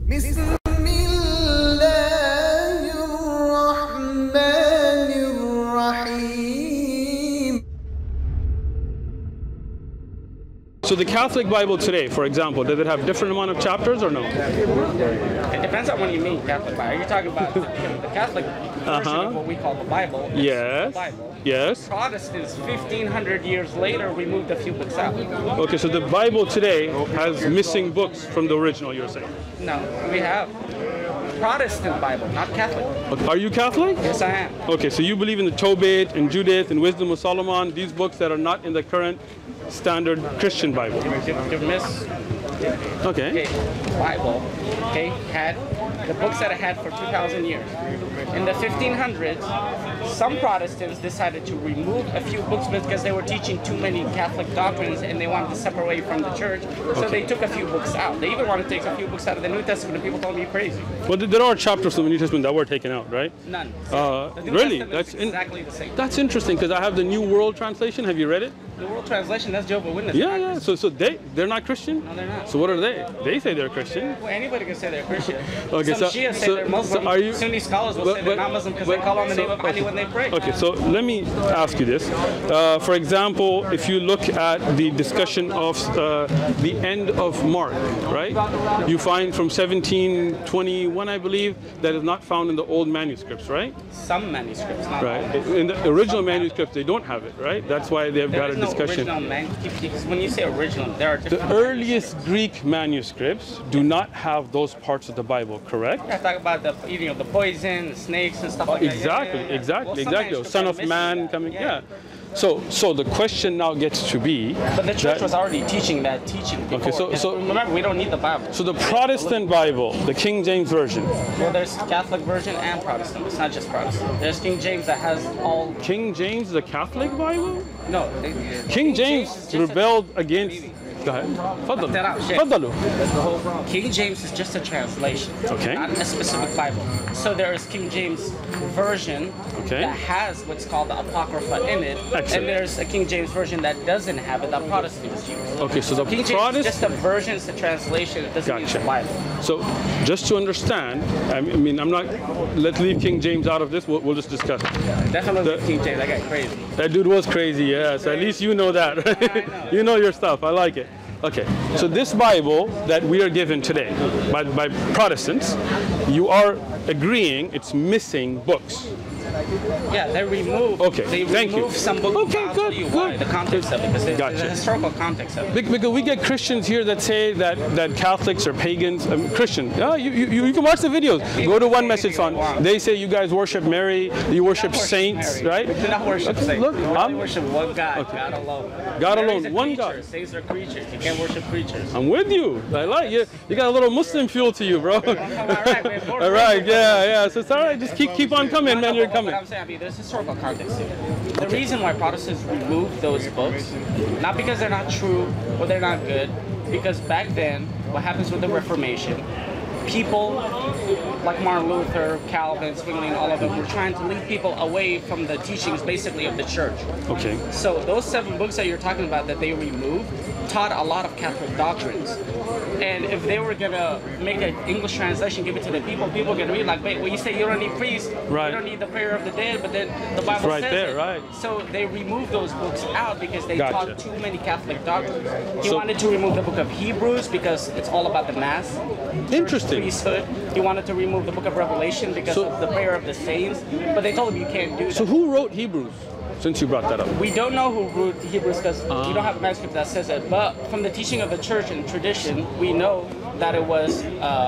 بسم الله الرحمن الرحيم. So the Catholic Bible today, for example, does it have different amount of chapters or no? It depends on what you mean Catholic Bible. You're talking about the Catholic version of what we call the Bible. Yes. The Bible. Yes. Protestants, 1,500 years later, removed a few books out. Okay, so the Bible today has missing books from the original, you're saying? No, we have Protestant Bible, not Catholic. Are you Catholic? Yes, I am. Okay, so you believe in the Tobit and Judith and Wisdom of Solomon, these books that are not in the current standard Christian Bible. You miss. Okay. Bible, had the books that it had for 2,000 years. In the 1500s, some Protestants decided to remove a few books because they were teaching too many Catholic doctrines and they wanted to separate from the church. So they took a few books out. They even wanted to take a few books out of the New Testament and people told me you're crazy. Well, there are chapters from the New Testament that were taken out, right? None. Really? That's exactly the same. That's interesting because I have the New World Translation. Have you read it? The World Translation, that's Jehovah's Witnesses. Yeah. So they're not Christian? No, they're not. So what are they? They say they're Christian. Well, anybody can say they're Christian. Okay, Some Shia say they're Muslim. So are you, Sunni scholars will say they're not Muslim because they call on the name of Ali when they pray. Okay, so let me ask you this. For example, if you look at the discussion of the end of Mark, right? You find from 1721, I believe, that is not found in the old manuscripts, right? Some manuscripts, not all. Right. In the original manuscripts, they don't have it, right? That's why they've got a discussion. When you say original, there are different. The earliest Greek manuscripts do not have those parts of the Bible, correct? I talk about the eating of the poison, the snakes, and stuff like Exactly, that. exactly. Son of Man coming, So the question now gets to be. But the church was already teaching that teaching before. Okay, so remember, we don't need the Bible. So the Protestant Bible, the King James Version. Well, there's Catholic version and Protestant. It's not just Protestant. There's King James that has all. King James, the Catholic Bible? No. King James rebelled against. Go ahead. Faddalu. King James is just a translation, okay, not a specific Bible. So there is King James version that has what's called the Apocrypha in it, and there's a King James version that doesn't have it that Protestants use. Okay, so the King James is just a version, it's a translation, it doesn't use the Bible. So just to understand, I mean, let's leave King James out of this, we'll just discuss it. Definitely King James, that guy crazy. That dude was crazy, yeah, so at least you know that, right? Yeah, I know. You know your stuff, I like it. Okay, so this Bible that we are given today by Protestants, you are agreeing it's missing books. Yeah, they remove. Okay, they remove some books. Okay, good. The context of it, because there's a historical context of it. Because we get Christians here that say that Catholics are pagans. Christian, yeah, you can watch the videos. Go to One Message Fund. They say you guys worship Mary, you worship saints, right? We do not worship saints. Look, we worship one God, God alone. God alone, one God. Saints are creatures. You can't worship creatures. I'm with you. I like you. You got a little Muslim feel to you, bro. All right, yeah. So it's all right. Just keep on coming, man. You're coming. What I'm saying, I mean, there's historical context here. The reason why Protestants removed those books, not because they're not true or they're not good, because back then, what happens with the Reformation, people like Martin Luther, Calvin, Zwingli, all of them were trying to lead people away from the teachings, basically, of the church. Okay. So those 7 books that you're talking about that they removed taught a lot of Catholic doctrines. And if they were gonna make an English translation, give it to the people, people are gonna read like, wait, well, you say you don't need priests, you don't need the prayer of the dead, but then the Bible says it. Right. So they removed those books out because they taught too many Catholic doctrines. He wanted to remove the book of Hebrews because it's all about the Mass. Interesting. Priesthood. He wanted to remove the book of Revelation because of the prayer of the saints, but they told him you can't do that. So who wrote Hebrews? Since you brought that up, we don't know who wrote Hebrews because we don't have a manuscript that says it. But from the teaching of the church and tradition, we know that it was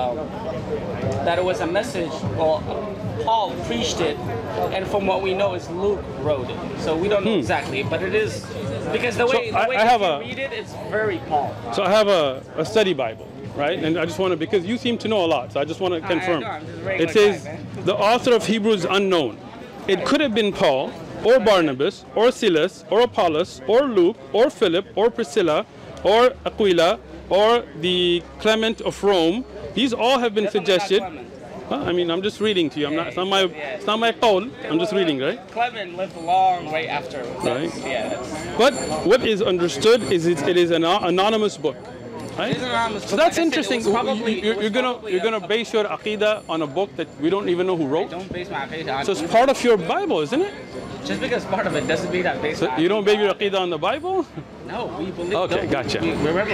a message. Well, Paul preached it, and from what we know, is Luke wrote it. So we don't know exactly, but it is because the way you read it, it's very Paul. So I have a study Bible. Right, and I just want to, because you seem to know a lot, so I just want to confirm. It says the author of Hebrews is unknown. It could have been Paul, or Barnabas, or Silas, or Apollos, or Luke, or Philip, or Priscilla, or Aquila, or the Clement of Rome. These all have been suggested. I mean, I'm just reading to you. It's not my call. I'm just reading, right? Clement lived a long way after. Right. But what is understood is it is an anonymous book. Right? So that's interesting. You're gonna base your aqidah on a book that we don't even know who wrote. Don't base my aqidah on. So it's part of your Bible, isn't it? Just because part of it doesn't mean that based. So you don't base your aqidah on the Bible? No, we believe. Okay, gotcha. Remember,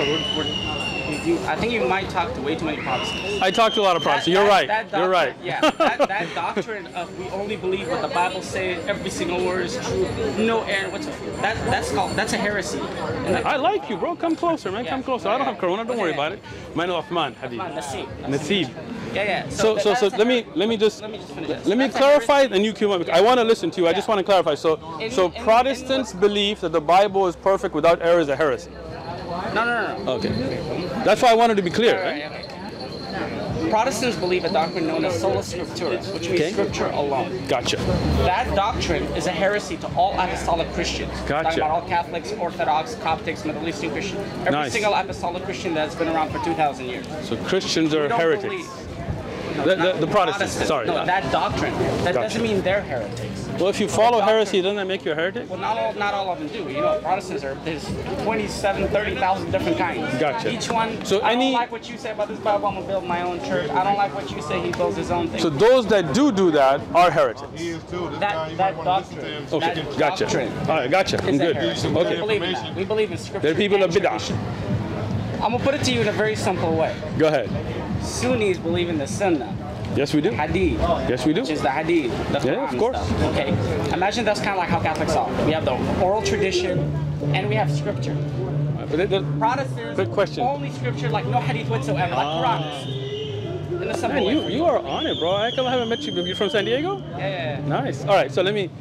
I think you might talk to way too many Protestants. I talk to a lot of Protestants. You're right. You're right. Yeah, that doctrine of we only believe what the Bible says, every single word is true, no error. That's a heresy. I like you, bro. Come closer, man. Come closer. I don't have corona. Don't worry about it. Mine is Uthman, Habib. Nasib. Yeah. So let me clarify, and you can. I want to listen to you. I just want to clarify. So Protestants believe that the Bible is perfect without error is a heresy. No. Okay. That's why I wanted to be clear, right? Protestants believe a doctrine known as sola scriptura, which means scripture alone. Gotcha. That doctrine is a heresy to all apostolic Christians. Gotcha. Talking about all Catholics, Orthodox, Coptics, Middle Eastern Christians. Every single apostolic Christian that's been around for 2,000 years. So Christians are heretics. The Protestants, sorry. No, that doctrine. That doesn't mean they're heretics. Well, if you follow heresy, doesn't that make you a heretic? Well, not all of them do. You know, Protestants there's 30,000 different kinds. Gotcha. Each one, I don't like what you say about this Bible, I'm going to build my own church. I don't like what you say, he builds his own thing. So those that do that are heretics? That doctrine. Okay, that gotcha. Doctrine All right, gotcha. I'm good. Okay. We believe in scripture. They're people of bid'ah. I'm going to put it to you in a very simple way. Go ahead. Sunnis believe in the Sunnah. Yes, we do. Hadith. Yes, we do. Which is the Hadith. The Quran of course. Stuff. Okay. Imagine that's kind of like how Catholics are. We have the oral tradition, and we have scripture. Protestants, good question. Only scripture, like no Hadith whatsoever, like Quran. In a simple way. You are on it, bro. I haven't met you. You're from San Diego? Yeah. Nice. All right. So let me.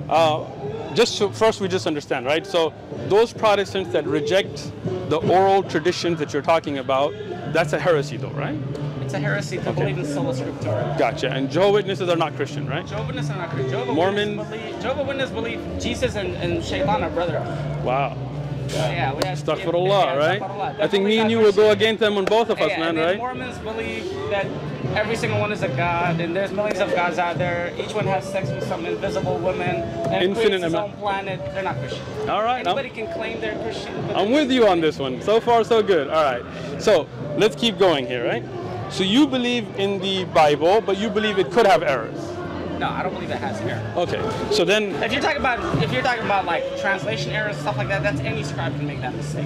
First we just understand, right? So those Protestants that reject the oral traditions that you're talking about, that's a heresy, though, right? It's a heresy to believe in sola scriptura. Gotcha. And Jehovah's Witnesses are not Christian, right? Jehovah's Witnesses are not Christian. Mormons? Jehovah's Witnesses believe Jesus and Shaitan are brother. Wow. Yeah, we have Astaghfirullah, right? I think me and you will go against them on both of us, man, right? Mormons believe that every single one is a god, and there's millions of gods out there. Each one has sex with some invisible woman, and creates his own planet. They're not Christian. All right. Anybody can claim they're Christian. I'm with you on this one. So far, so good. All right. So let's keep going here, right? So you believe in the Bible, but you believe it could have errors. No, I don't believe it has error. Okay, so then if you're talking about like translation errors and stuff like that, that's any scribe can make that mistake.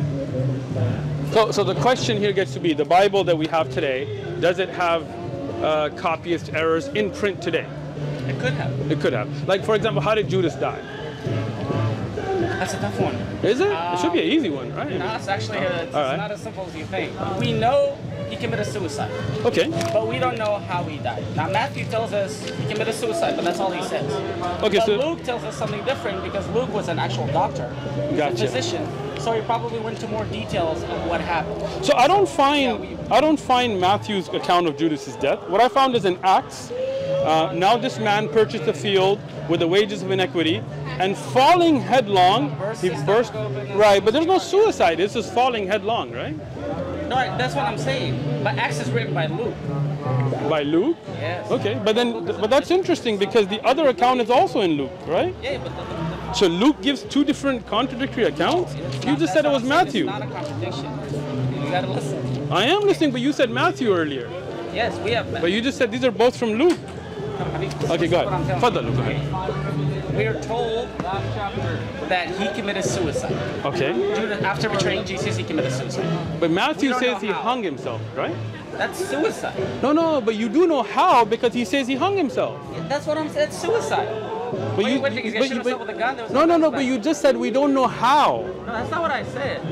So the question here gets to be the Bible that we have today. Does it have copyist errors in print today? It could have. It could have. Like for example, how did Judas die? That's a tough one. Is it? It should be an easy one, right? No, it's actually it's not as simple as you think. We know he committed suicide. Okay. But we don't know how he died. Now Matthew tells us he committed suicide, but that's all he says. Okay, but so Luke tells us something different because Luke was an actual doctor, a physician. So he probably went into more details of what happened. So I don't find Matthew's account of Judas's death. What I found is in Acts. Now this man purchased a field with the wages of iniquity, and falling headlong, he burst. Right, but there's no suicide. It's just falling headlong, right? No, that's what I'm saying. But Acts is written by Luke. By Luke? Yes. Okay, but that's interesting because the other account is also in Luke, right? Yeah, but so Luke gives two different contradictory accounts? You just said it was Matthew. It's not a contradiction. You gotta listen. I am listening, but you said Matthew earlier. Yes, we have. But you just said these are both from Luke. Okay, go ahead. Fadal, go ahead. We are told that he committed suicide. Okay. After betraying Jesus, he committed suicide. But Matthew says he hung himself, right? That's suicide. No, but you do know how because he says he hung himself. Yeah, that's what I'm saying. It's suicide. But he's gonna shoot himself with a gun? No, but you just said we don't know how. No, that's not what I said.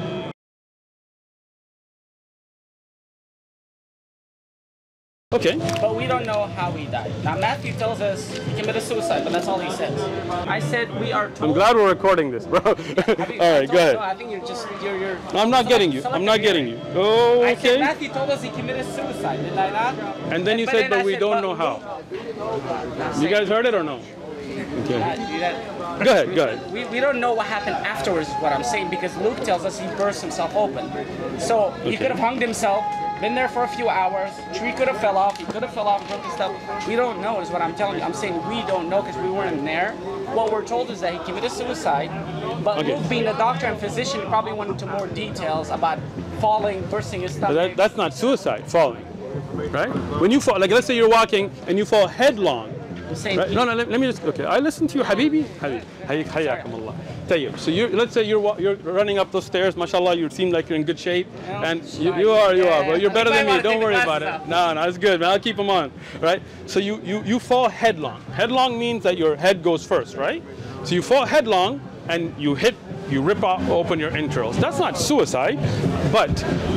Okay. But we don't know how he died. Now Matthew tells us he committed suicide, but that's all he says. I said we are told. I'm glad we're recording this, bro. All right, go ahead. No, I think you're. No, I'm not getting you. I'm not getting you. Oh, okay. I said Matthew told us he committed suicide, did I not? And then you said, but we don't know how. You guys heard it or no? Okay. Go ahead. We don't know what happened afterwards, is what I'm saying, because Luke tells us he burst himself open. So he could have hung himself, been there for a few hours, tree could have fell off, he could have fell off, broken stuff. We don't know is what I'm telling you. I'm saying we don't know because we weren't there. What we're told is that he committed suicide, but Luke being a doctor and physician probably went into more details about falling, bursting his stomach. That's not suicide, falling, right? When you fall, like let's say you're walking and you fall headlong. Right? No, let me just, okay, I listen to you, Habibi. Hayyakum Allah. So let's say you're running up those stairs, mashallah, you seem like you're in good shape. And you are, but you're better than me, don't worry about it. No, it's good, man, I'll keep them on, right? So you fall headlong. Headlong means that your head goes first, right? So you fall headlong and you rip open your entrails. That's not suicide, but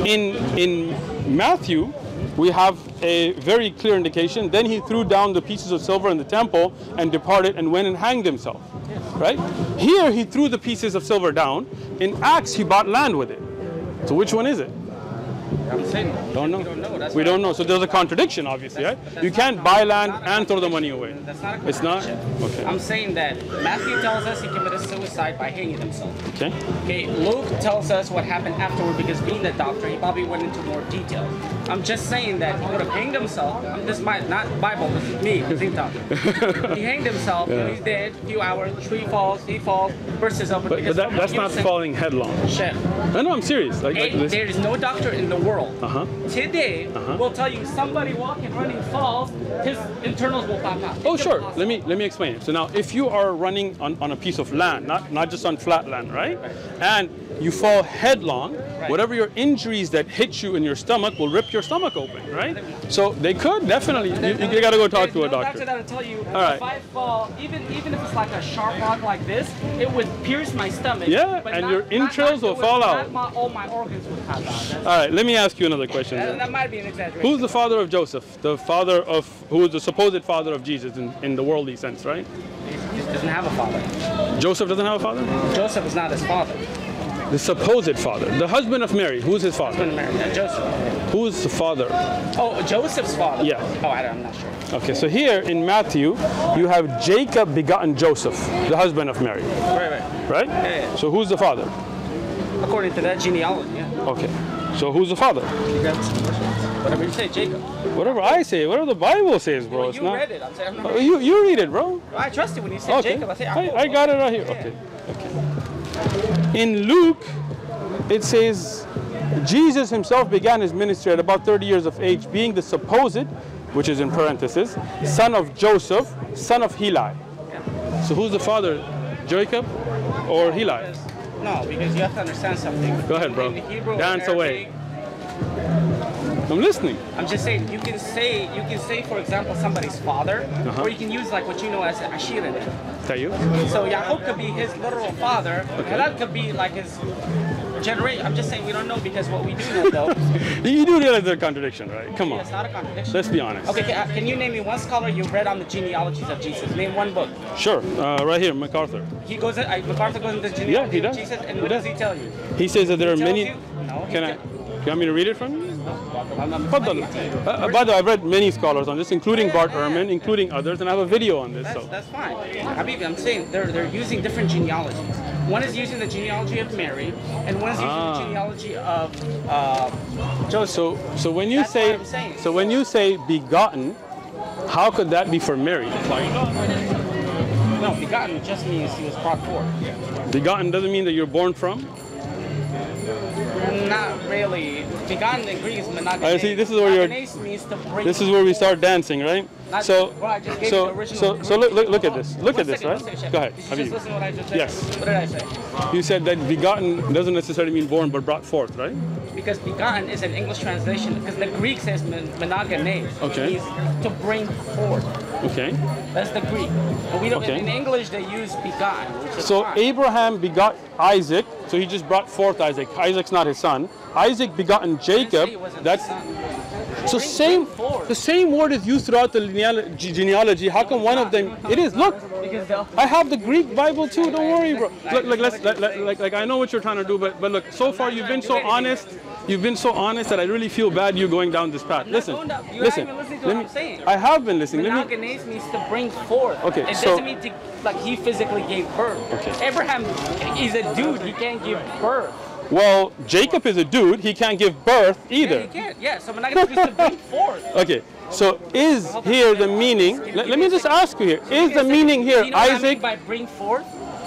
in Matthew, we have a very clear indication. Then he threw down the pieces of silver in the temple and departed and went and hanged himself. Right? Here he threw the pieces of silver down. In Acts he bought land with it. So which one is it? I'm saying don't know. We don't know. So there's a contradiction, obviously, right? You can't buy land and throw the money away. That's not a It's not? Okay. I'm saying that Matthew tells us he committed suicide by hanging himself. Okay. Okay. Luke tells us what happened afterward because being a doctor, he probably went into more detail. I'm just saying that he would have hanged himself. This might not Bible. This is me. This ain't talking. He hanged himself. Yeah. He's dead. A few hours. Tree falls. He falls. Bursts open. But that's not falling headlong. Chef. No, I'm serious. Like there is no doctor in the world today will tell you somebody walking, running, falls, his internals will pop out. Oh, sure. Let me explain it. So now, if you are running on a piece of land, not just on flat land, right? And you fall headlong, whatever your injuries that hit you in your stomach will rip your stomach open, right? So they could definitely. You got to go talk to a doctor. Doctor that'll tell you right. If I fall, even if it's like a sharp rock like this, it would pierce my stomach. Yeah, but and your entrails will fall out. All my organs would pop out. All right, let me ask you another question. That might be an exaggeration. Who's the father of Joseph? The father of who is the supposed father of Jesus in the worldly sense, right? He doesn't have a father. Joseph doesn't have a father? Joseph is not his father. The supposed father, the husband of Mary, who's his father? Husband of Mary, Joseph. Who's the father? Oh, Joseph's father? Yeah. Oh, I'm not sure. Okay, so here in Matthew, you have Jacob begotten Joseph, the husband of Mary. Right? Yeah. So who's the father? According to that genealogy, yeah. Okay, so who's the father? Whatever you say, Jacob. Whatever I say, whatever the Bible says, bro. Well, you read it. I'm saying, you read it, bro. I trust you when you say Jacob. I say, I got it right here. Yeah. Okay. In Luke, it says, Jesus himself began his ministry at about 30 years of age, being the supposed, which is in parentheses, son of Joseph, son of Heli. So who's the father, Jacob or Heli? No, because you have to understand something. Go ahead, bro. Hebrew, Dance Arabic, away. I'm listening. I'm just saying, you can say, for example, somebody's father, or you can use like what you know as Ashir in it. Tell you. So Yaqub could be his literal father, and that could be like his generation. I'm just saying we don't know because what we do know though. You do realize there's a contradiction, right? Come on. It's not a contradiction. Let's be honest. Okay, can you name me one scholar you read on the genealogies of Jesus? Name one book. Sure. Right here, MacArthur. MacArthar goes into the genealogy of Jesus, and what does he tell you? He says that there are many. No. You want me to read it from you? By the way, I've read many scholars on this, including Bart Ehrman, including others, and I have a video on this. That's fine. I'm saying they're using different genealogies. One is using the genealogy of Mary, and one is using the genealogy of Joseph. So when you say begotten, how could that be for Mary? No, begotten just means he was brought forth. Begotten doesn't mean that you're born from? Not really. Begotten in Greek is monogamous. See, this is where this is where we start dancing, right? So look at this. Look at this, right? Go ahead. Just listen to what I just said. Yes. What did I say? You said that begotten doesn't necessarily mean born, but brought forth, right? Because begotten is an English translation. Because the Greek says monogamous. Okay. It means to bring forth. Okay. That's the Greek. And we don't. Okay. In English, they use begotten. So fine. Abraham begot Isaac. So he just brought forth Isaac. Isaac's not his son. Isaac begotten Jacob. That's so the same word is used throughout the genealogy. How come one of them? It is. Look, I have the Greek Bible too. Don't worry, bro. Look, I know what you're trying to do, but look. So far, you've been so honest. You've been so honest that I really feel bad you going down this path. Listen. I have been listening. Monogamous means to bring forth. Okay, it doesn't mean to, like he physically gave birth. Okay. Abraham is a dude. He can't give birth. Well, Jacob is a dude. He can't give birth either. Yeah, he can't. Yeah, so monogamous means to bring forth. Okay, so is here the meaning? Let me just ask you here. Is the meaning here Isaac? Isaac? By bring forth?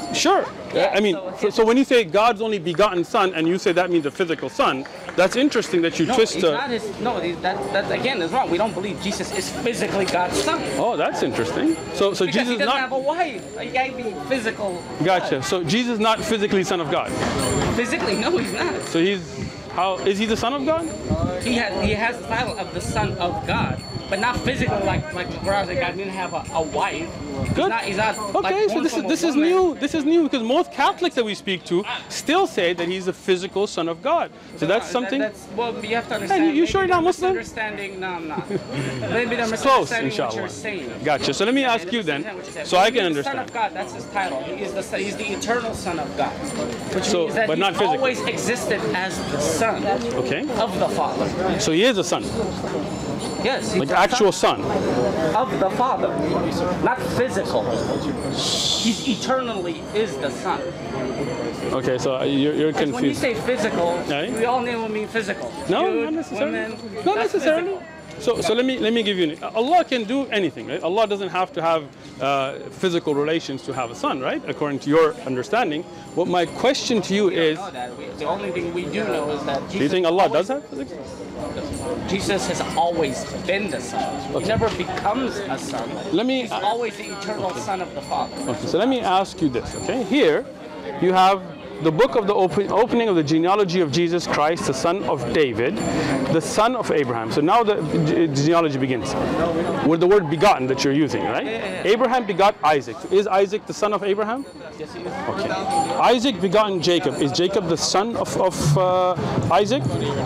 Sure. Yeah, I mean, so when you say God's only begotten Son, and you say that means a physical son, that's interesting that you twist. He's not his, no, that again is wrong. We don't believe Jesus is physically God's son. Oh, that's interesting. So Because Jesus he doesn't not. have a wife. He can't be physical. Gotcha. So Jesus not physically Son of God. Physically, no, he's not. So how is he the Son of God? He has the title of the Son of God, but not physically like whereas God didn't have a wife. Good. He's not Okay, like so this is woman. new. This is new because most Catholics that we speak to still say that he's a physical Son of God. So that's something. Well, you have to understand. And you sure you're not Muslim? Misunderstanding? No, I'm not. Maybe they're Close, misunderstanding what inshallah. you're saying. Gotcha. So let me ask you then, so I can He's the Son understand. of God. That's his title. He's the eternal Son of God. Which So, means that but he's not physically. always existed as the Son Okay. of the Father. So he is a son, Yes, he's like the actual son. of the Father, not physical. He eternally is the Son. Okay, so you're When you confused. say physical, Right. we all know what mean physical. No, Dude, not necessarily. women, Not that's necessarily. physical. So let me give you. Allah can do anything, right? Allah doesn't have to have physical relations to have a son, right? According to your understanding. What my question to you is, Know that. The only thing we do know is that do you think Allah does have physical? Jesus has always been the Son. He never becomes a son. He's always the eternal Son of the Father. Okay, so let me ask you this, okay? Here, you have the book of the opening of the genealogy of Jesus Christ, the son of David, the son of Abraham. So now the genealogy begins with the word begotten that you're using, right? Abraham begot Isaac. So is Isaac the son of Abraham? Yes, he is. Okay. Isaac begotten Jacob. Is Jacob the son of Isaac?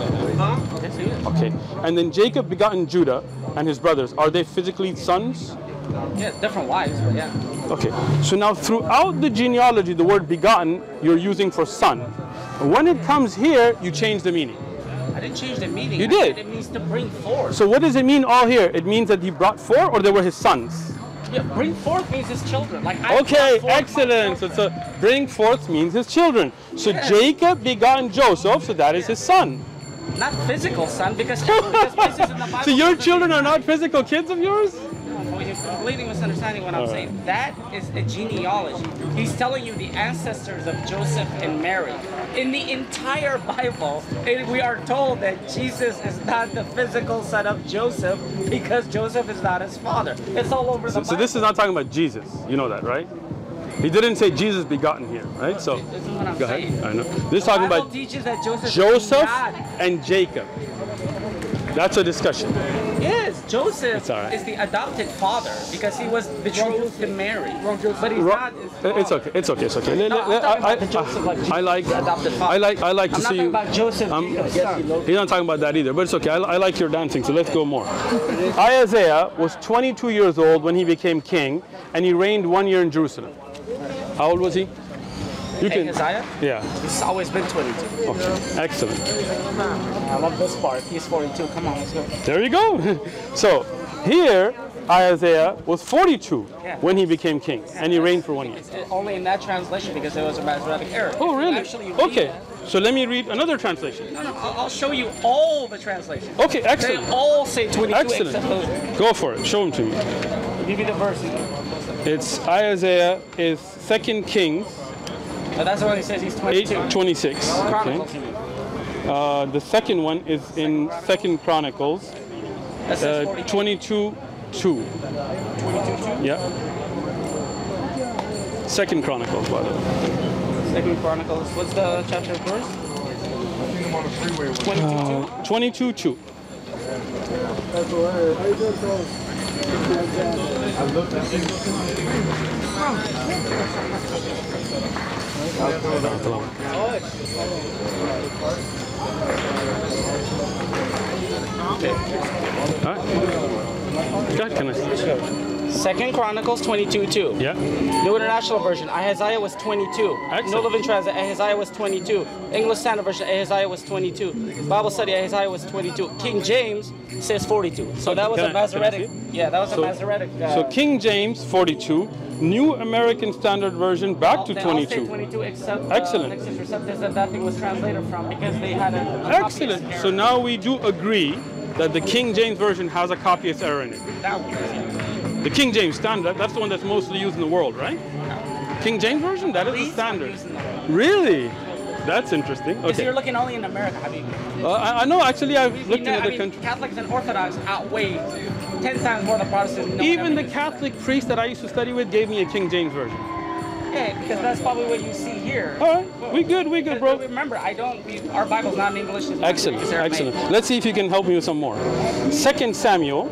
Yes, he is. Okay. And then Jacob begotten Judah and his brothers. Are they physically sons? Yes, different wives, but yeah. Okay, so now throughout the genealogy, the word begotten you're using for son. When it comes here, you change the meaning. I didn't change the meaning. You I did. said it means to bring forth. So what does it mean all here? It means that he brought four or they were his sons? Yeah, bring forth means his children. Like I Okay, brought forth my excellent. So, children. bring forth means his children. So Yes. Jacob begotten Joseph, so that is his son. Not physical son, because places in the Bible. So your children are not physical kids of yours? You're completely misunderstanding what I'm saying. That is a genealogy. He's telling you the ancestors of Joseph and Mary. In the entire Bible, we are told that Jesus is not the physical son of Joseph because Joseph is not his father. It's all over the Bible. So this is not talking about Jesus. You know that, right? He didn't say Jesus begotten here, right? So This is what I'm go saying. ahead. I know. This is talking The Bible about teaches that Joseph Joseph is God. and Jacob. That's a discussion. Yes, Joseph It's all right. is the adopted father because he was betrothed to Mary. But he's not his father. It's okay. It's okay. It's okay. No, I'm talking about the Joseph like I like. Jesus, the adopted father. I like to I'm not see talking you. about Joseph, Jacob's son. He's not talking about that either, but it's okay. I like your dancing, so let's go more. Isaiah was 22 years old when he became king, and he reigned 1 year in Jerusalem. How old was he? You can. Isaiah? Yeah. He's always been 22. Okay. Excellent. I love this part. He's 42. Come on, let's go. There you go. So here, Isaiah was 42 Yeah. when he became king, and he reigned for 1 year. It's only in that translation because it was a Masoretic error. Oh, If you really? actually read Okay. that- So let me read another translation. No, I'll show you all the translations. Okay, They excellent. all say 22 Excellent. except those. Go for it. Show them to me. Give me the verse. It's Isaiah is 2 Kings That's the one he says he's 22. 8:26. Okay. Chronicles, you mean. The second one is in 2 Chronicles That says 42. 22:2. 22. Yeah. 2 Chronicles, by the way. Second Chronicles. What's the chapter verse? 22. 22:2. All right. God, can I? Second Chronicles 22:2. Yeah. New International Version, Isaiah was 22. Excellent. New Living Translation, Isaiah was 22. English Standard Version, Isaiah was 22. Bible Study, Isaiah was 22. King James says 42. So that was Can a I see Masoretic. it? Yeah, that was a Masoretic. So King James 42, New American Standard Version back to they all say 22. 22 except Excellent. Lexis Receptus that that thing was translated from because they had a Excellent. copyist So error. now we do agree that the King James Version has a copyist error in it. That one. The King James Standard, that's the one that's mostly used in the world, right? King James Version? That is the standard. Really? That's interesting. Okay. So you're looking only in America, Habibi. I know, actually, I've looked in other countries. Catholics and Orthodox outweigh 10 times more than Protestants. Even the Catholic priest that I used to study with gave me a King James Version. Yeah, because that's probably what you see here. All right, we good, bro. Remember, our Bible's not in English. Excellent, excellent. Let's see if you can help me with some more. 2 Samuel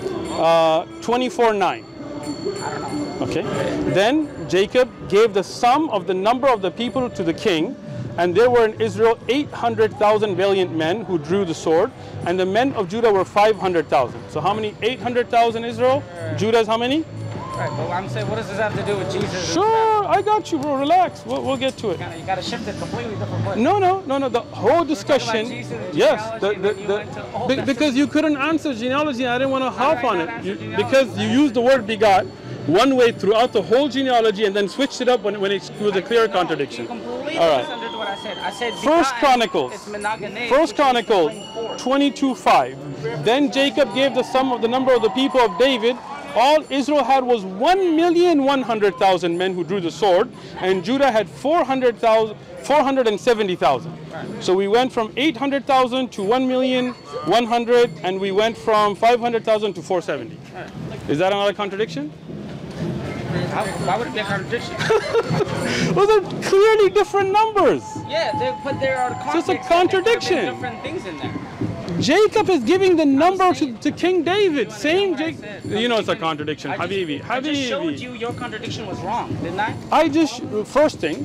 24:9. I don't know. Okay. Then Jacob gave the sum of the number of the people to the king, and there were in Israel 800,000 valiant men who drew the sword, and the men of Judah were 500,000. So how many? 800,000 Israel. Judah's how many? Right, but I'm saying, what does this have to do with Jesus? Sure, I got you, bro. Relax. We'll get to it. You got to shift it completely different way. No. The whole discussion. Yes, because you couldn't answer genealogy. I didn't want to hop on it because you used the word begot one way throughout the whole genealogy and then switched it up when it was a clear contradiction. All right. What I said. I said First Chronicles 22:5. Then Jacob gave the sum of the number of the people of David. All Israel had was 1,100,000 men who drew the sword, and Judah had 470,000. So we went from 800,000 to 1,100,000, and we went from 500,000 to 470. Is that another contradiction? Why would it be a contradiction? Those are clearly different numbers. Yeah, but there are So it's a contradiction. Different things in there. Jacob is giving the number to King David. Same Jacob. You know it's a contradiction. Habibi. I just showed you your contradiction was wrong, didn't I? First thing.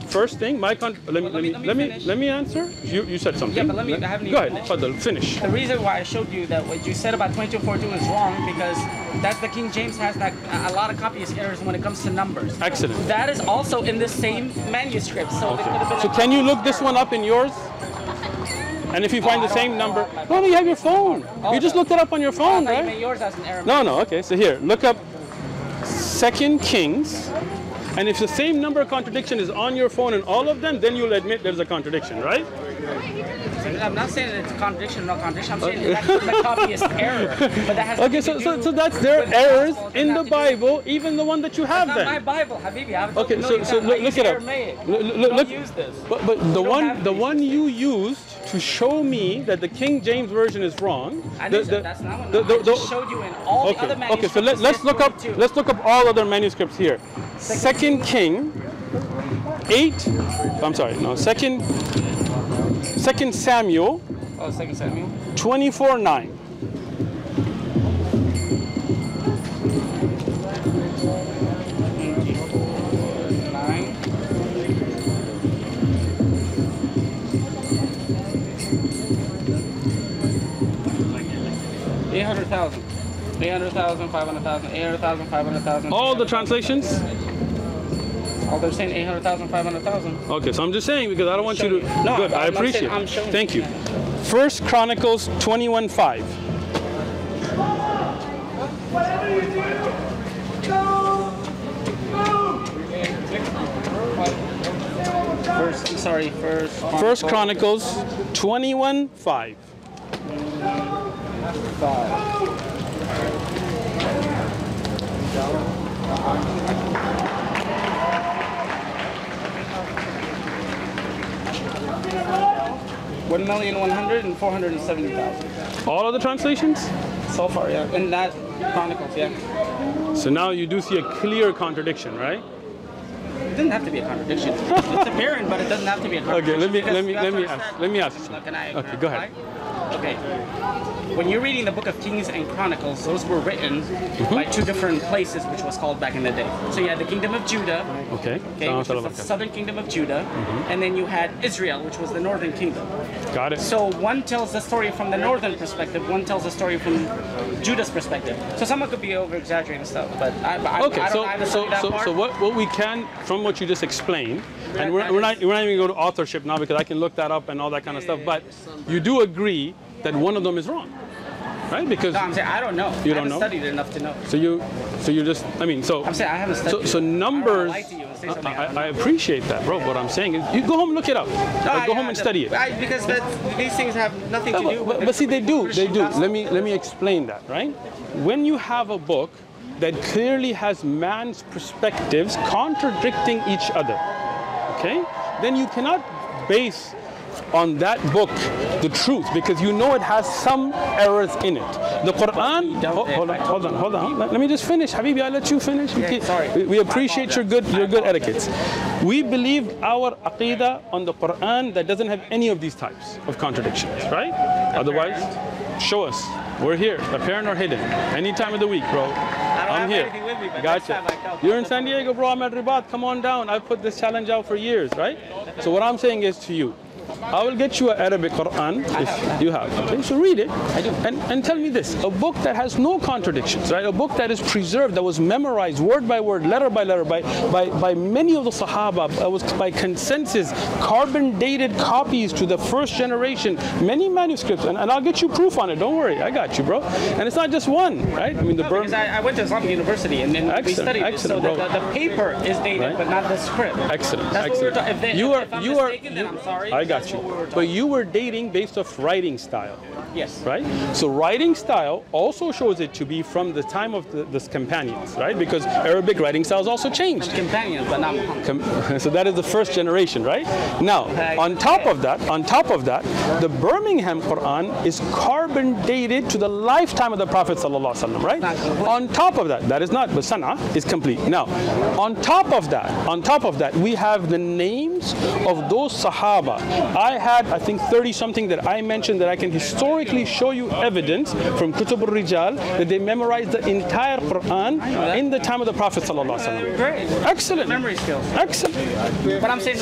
Let me answer. You said something. Yeah, but I haven't go even ahead. Fadal, finish. The reason why I showed you that what you said about 22:42 is wrong because that's the King James has a lot of copy errors when it comes to numbers. Excellent. That is also in the same manuscript. So it could have been. So can you look this one up in yours? And if you find the same number, no, you have your phone. You just looked it up on your phone, right? You yours as an Arabic. No. Okay, so here, look up 2 Kings, and if the same number contradiction is on your phone in all of them, then you'll admit there's a contradiction, right? I'm not saying it's a contradiction or no contradiction. I'm saying that's the copyist error. But that has so that's their errors in the Bible, even the one that you have that's then. Not my Bible, Habibi. Okay, so look it up. Look, use this. But the one you used to show me that the King James version is wrong. That's not what I just showed you in all the other manuscripts. Okay, so let's look up all other manuscripts here. 2 King 8. I'm sorry, no. 2 Samuel. Oh, 2 Samuel. 24:9. $800,000, 500,000, 800,000, 500,000. All the translations? Oh, they're saying 800,000, 500,000. Okay, so I'm just saying because I don't want you to. No, good, I appreciate it. I'm showing. Thank you. 1 Chronicles 21:5. First Chronicles 21:5. 1,100,470,000. All of the translations? So far, yeah. In that Chronicles, yeah. So now you do see a clear contradiction, right? It doesn't have to be a contradiction. It's apparent, but it doesn't have to be a contradiction. Okay, let me ask you something. Okay, go ahead. Okay. When you're reading the book of Kings and Chronicles, those were written by two different places, which was called back in the day. So you had the kingdom of Judah, okay, which was the southern kingdom of Judah, and then you had Israel, which was the northern kingdom. Got it. So one tells the story from the northern perspective, one tells the story from Judah's perspective. So someone could be over-exaggerating stuff, but I don't so what we can, from what you just explained, and we're not even going to go to authorship now because I can look that up and all that kind of stuff, but you do agree that one of them is wrong, right? Because no, I'm saying I don't know. You don't know? I haven't studied enough to know. So you just, I mean, so I'm saying I haven't studied. So numbers. I appreciate that, bro. What I'm saying is, you go home and look it up. Go home and study it. Because these things have nothing to do. But see, they do. Let me explain that, right? When you have a book that clearly has man's perspectives contradicting each other, okay, then you cannot base on that book the truth, because you know it has some errors in it. The Quran, hold on. Let me just finish, Habibi. I'll let you finish. We appreciate your good etiquettes. We believe our aqidah on the Quran that doesn't have any of these types of contradictions, right? Otherwise, show us. We're here, apparent or hidden, any time of the week, bro. I'm here. Gotcha. You're in San Diego, bro. I'm at Ribat. Come on down. I've put this challenge out for years, right? So what I'm saying is to you, I will get you an Arabic Quran if you have. Okay, so read it. I do. And tell me this: a book that has no contradictions, right? A book that is preserved, that was memorized word by word, letter by letter, by many of the Sahaba, that was by consensus, carbon dated copies to the first generation, many manuscripts, and I'll get you proof on it. Don't worry, I got you, bro. And it's not just one, right? I mean, because I went to Islamic University and then we studied this, so the paper is dated, right, but not the script. Excellent. That's excellent. What we're talking. I'm sorry. I got you. But you were dating based off writing style. Yes. Right? So writing style also shows it to be from the time of the companions, right? Because Arabic writing styles also changed. Companions, but not Muhammad. So that is the first generation, right? Now, on top of that, the Birmingham Quran is carbon dated to the lifetime of the Prophet sallallahu alaihi wasallam, right? On top of that is not, but Sana'a is complete. Now, on top of that, we have the names of those Sahaba. I had, I think, 30 something that I mentioned that I can historically show you evidence from Kutub al-Rijal that they memorized the entire Quran in the time of the Prophet sallallahu alaihi wasallam. Great. Excellent. Memory skills. Excellent. But I'm saying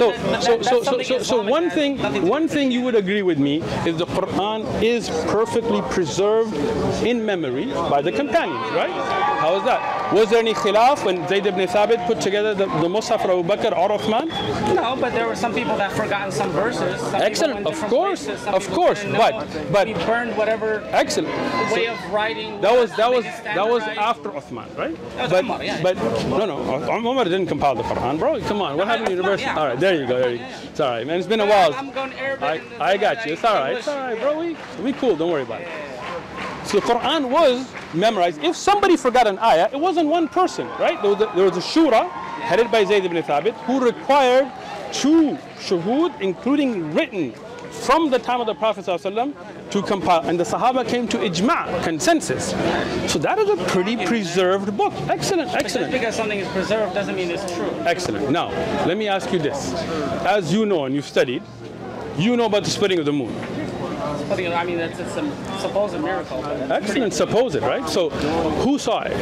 so one thing you would agree with me is the Quran is perfectly preserved in memory by the companions, right? How is that? Was there any khilaf when Zayd ibn Thabit put together the Mus'haf for Abu Bakr or Uthman? No, but there were some people that forgotten some verses. Excellent, of course, but we burned whatever. Excellent. Way of writing. That was after Uthman, right? But no, Umar didn't compile the Quran, bro. Come on, what happened to university? All right, there you go. It's all right, man. It's been a while. I'm going Arabic. I got you. It's all right, bro. We cool. Don't worry about it. So the Quran was memorized. If somebody forgot an ayah, it wasn't one person, right? There was a shura headed by Zayd ibn Thabit who required 2 shuhud, including written from the time of the Prophet ﷺ, to compile. And the Sahaba came to ijma', consensus. So that is a pretty preserved book. Excellent. Just because something is preserved doesn't mean it's true. Excellent. Now, let me ask you this. As you know and you've studied, you know about the splitting of the moon. I mean, it's a supposed miracle. Excellent, supposed, right? So, who saw it?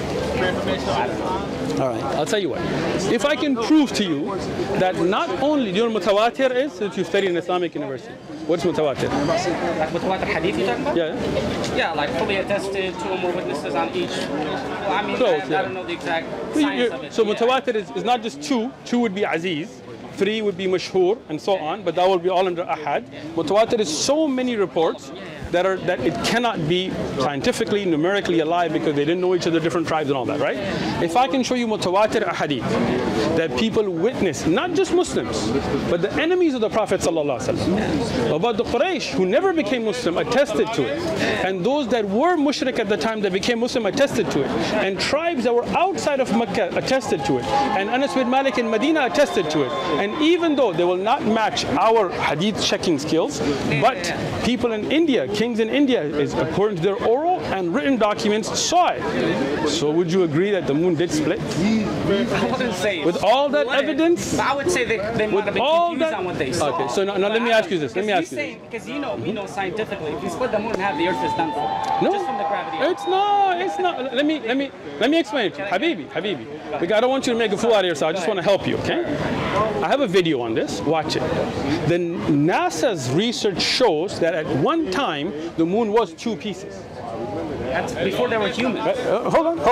All right, I'll tell you what. If I can prove to you that not only, do you know what mutawatir is, since you studied in Islamic University? What's mutawatir? Like mutawatir hadith you're talking about? Yeah. Yeah, like fully attested, 2 or more witnesses on each. Well, I mean, I don't know the exact science of it. So mutawatir is not just 2. 2 would be aziz. 3 would be mashhur, and so on, but that will be all under ahad. Mutawatir is so many reports that it cannot be scientifically, numerically alive because they didn't know each other, different tribes and all that, right? If I can show you mutawatir ahadith that people witness, not just Muslims, but the enemies of the Prophet ﷺ, about the Quraysh who never became Muslim attested to it, and those that were mushrik at the time that became Muslim attested to it, and tribes that were outside of Mecca attested to it, and Anas bin Malik in Medina attested to it. And even though they will not match our hadith checking skills, but people in India, kings in India, is according to their oral and written documents, saw it. So would you agree that the moon did split? I wouldn't say. With all that evidence? But I would say they might have been confused on what they saw. Okay, so now let me ask you this. Because we know scientifically, if you split the moon in half, the earth is done for. No, just from the gravity. It's not. Let me explain it to you. Habibi. Because I don't want you to make a fool out of yourself. I just want to help you, okay? I have a video on this. Watch it. Then NASA's research shows that at one time the moon was 2 pieces. That's before there were humans. Hold on.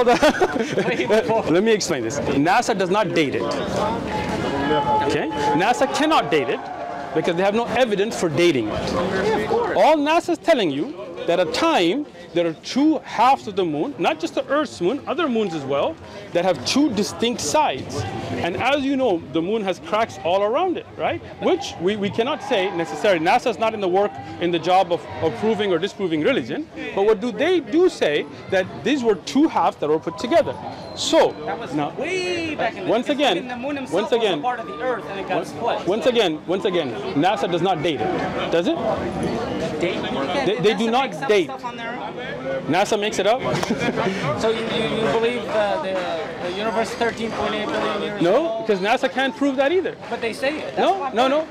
Let me explain this. NASA does not date it. Okay? NASA cannot date it because they have no evidence for dating it. Yeah, of course. All NASA is telling you that at a time there are 2 halves of the moon, not just the Earth's moon, other moons as well, that have 2 distinct sides. And as you know, the moon has cracks all around it, right? Which we cannot say necessarily. NASA is not in the job of proving or disproving religion. But what they do say that these were 2 halves that were put together. So That was now, way back in the once again, the moon himself was a part of the Earth and it got split. once again, NASA does not date it, does it? They do not date. NASA makes it up. So you believe the universe is 13.8 billion years No, old? because NASA can't prove that either. But they say it. No.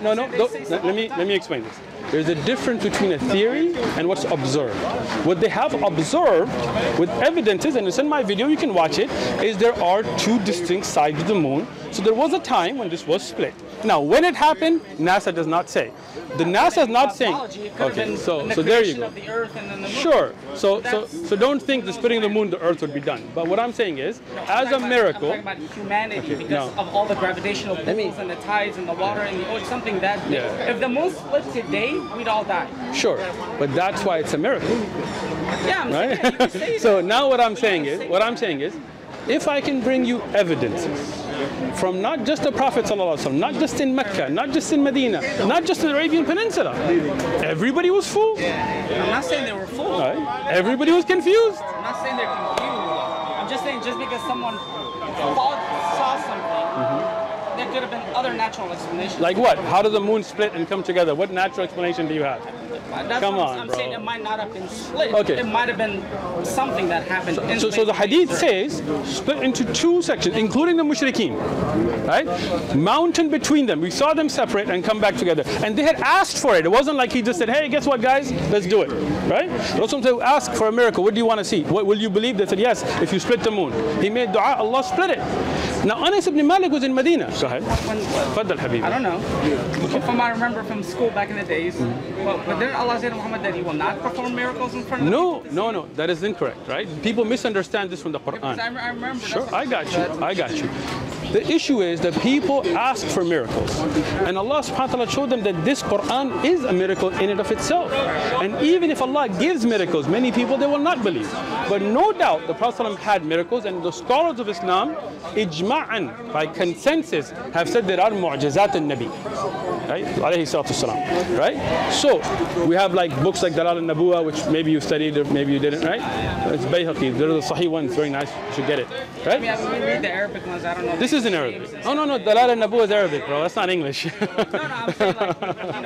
Let me explain this. There's a difference between a theory and what's observed. What they have observed with evidences, and it's in my video, you can watch it, is there are two distinct sides of the moon. So there was a time when this was split. Now, when it happened, NASA does not say. The NASA is not saying. Okay, so there you go. Sure. So don't think the splitting of the moon, the Earth would be done. But what I'm saying is, as a miracle. I'm talking about humanity because of all the gravitational pulls and the tides and the water and the ocean, something that big. Yeah. If the moon split today, we'd all die. Sure, but that's why it's a miracle. Yeah, I'm Right? saying, you can say So that. now what I'm saying is, if I can bring you evidences from not just the Prophet ﷺ, not just in Mecca, not just in Medina, not just in the Arabian Peninsula, everybody was fooled. I'm not saying they were fooled. Right? Everybody was confused. I'm not saying they're confused. I'm just saying just because someone saw something, there could have been other natural explanations. Like what? How did the moon split and come together? What natural explanation do you have? That's Come what on, I'm bro. saying it might not have been split. Okay. It might have been something that happened. So the hadith says split into two sections, including the mushrikeen, right? Mountain between them. We saw them separate and come back together. And they had asked for it. It wasn't like he just said, hey, guess what, guys? Let's do it, right? Rasul said, ask for a miracle. What do you want to see? What will you believe? They said, yes, if you split the moon. He made dua, Allah split it. Now, Anas ibn Malik was in Medina. Go ahead. Faddal, Habibi. I don't know. From I remember from school back in the days. But didn't Allah say to Muhammad that he will not perform miracles in front of them? No. That is incorrect, right? People misunderstand this from the Quran. I remember. Sure, I got you. The issue is that people ask for miracles. And Allah subhanahu wa ta'ala showed them that this Quran is a miracle in and of itself. And even if Allah gives miracles, many people, they will not believe. But no doubt the Prophet ﷺ had miracles, and the scholars of Islam, ijma'an, by consensus, have said there are mu'jizat al-Nabi. Right? Alayhi salatu salam. Right? So, we have like books like Dalal al-Nabuwa, which maybe you studied or maybe you didn't, right? It's Bayhaqi. There are the Sahih ones, very nice. You should get it. Right? I mean, we read the Arabic ones. I don't know. This is in Arabic. No. Dalal al-Nabuwa is Arabic, bro. That's not English. No, I'm saying like,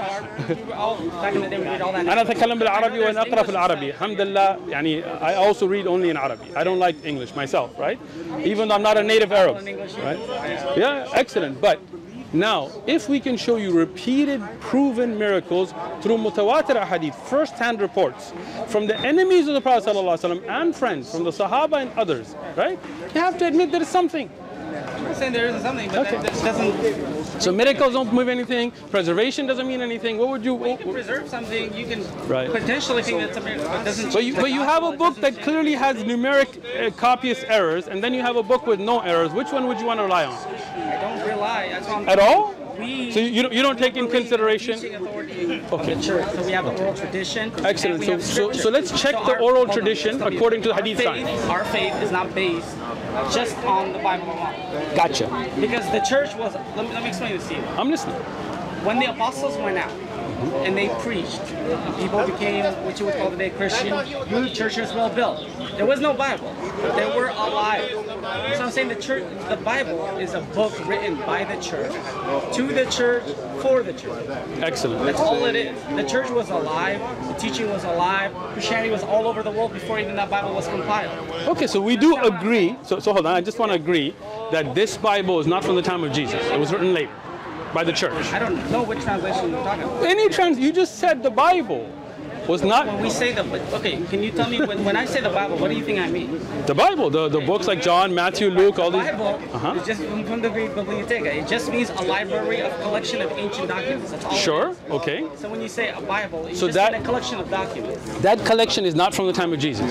we were all, back in the day we read all that. أنا أتكلم بالعربي وأنا أقرأ في العربي. الحمد لله. يعني I also read only in Arabic. I don't like English myself, right? Even though I'm not a native Arab, right? Yeah, excellent. But now, if we can show you repeated, proven miracles through mutawatir hadith, first-hand reports from the enemies of the Prophet ﷺ and friends, from the Sahaba and others, right? You have to admit there is something. I'm not saying there isn't something, but that doesn't. So miracles don't move anything. Preservation doesn't mean anything. What would you? You can preserve something. You can Right. potentially think that's a miracle. But it doesn't. But you have a book that clearly has numeric copyist errors, and then you have a book with no errors. Which one would you want to rely on? I don't rely. That's what I'm At all? We So you don't take in consideration? teaching authority of the church. So we have the oral tradition. Excellent. and we have So scripture. let's check So the our- oral hold on, tradition let's according to the our hadith faith, science. Our faith is not based just on the Bible alone. Gotcha. Because the church was. Let me explain this to you. I'm listening. When the apostles went out and they preached, people became what you would call today Christian. Churches were built. There was no Bible. They were alive. So I'm saying the church, the Bible is a book written by the church, to the church, for the church. Excellent. That's all it is. The church was alive. The teaching was alive. Christianity was all over the world before even that Bible was compiled. Okay, so we do agree. So hold on. I just want to agree that this Bible is not from the time of Jesus. It was written later by the church. I don't know which translation you're talking about. You just said the Bible was not When we say okay, can you tell me when I say the Bible, what do you think I mean? the Bible. The books like John, Matthew, Luke, all The these. Bible is just from the Greek bibliotheca. It just means a library of collection of ancient documents. That's all. Sure. It is. Okay. So when you say a Bible, it's So just a collection of documents. That collection is not from the time of Jesus.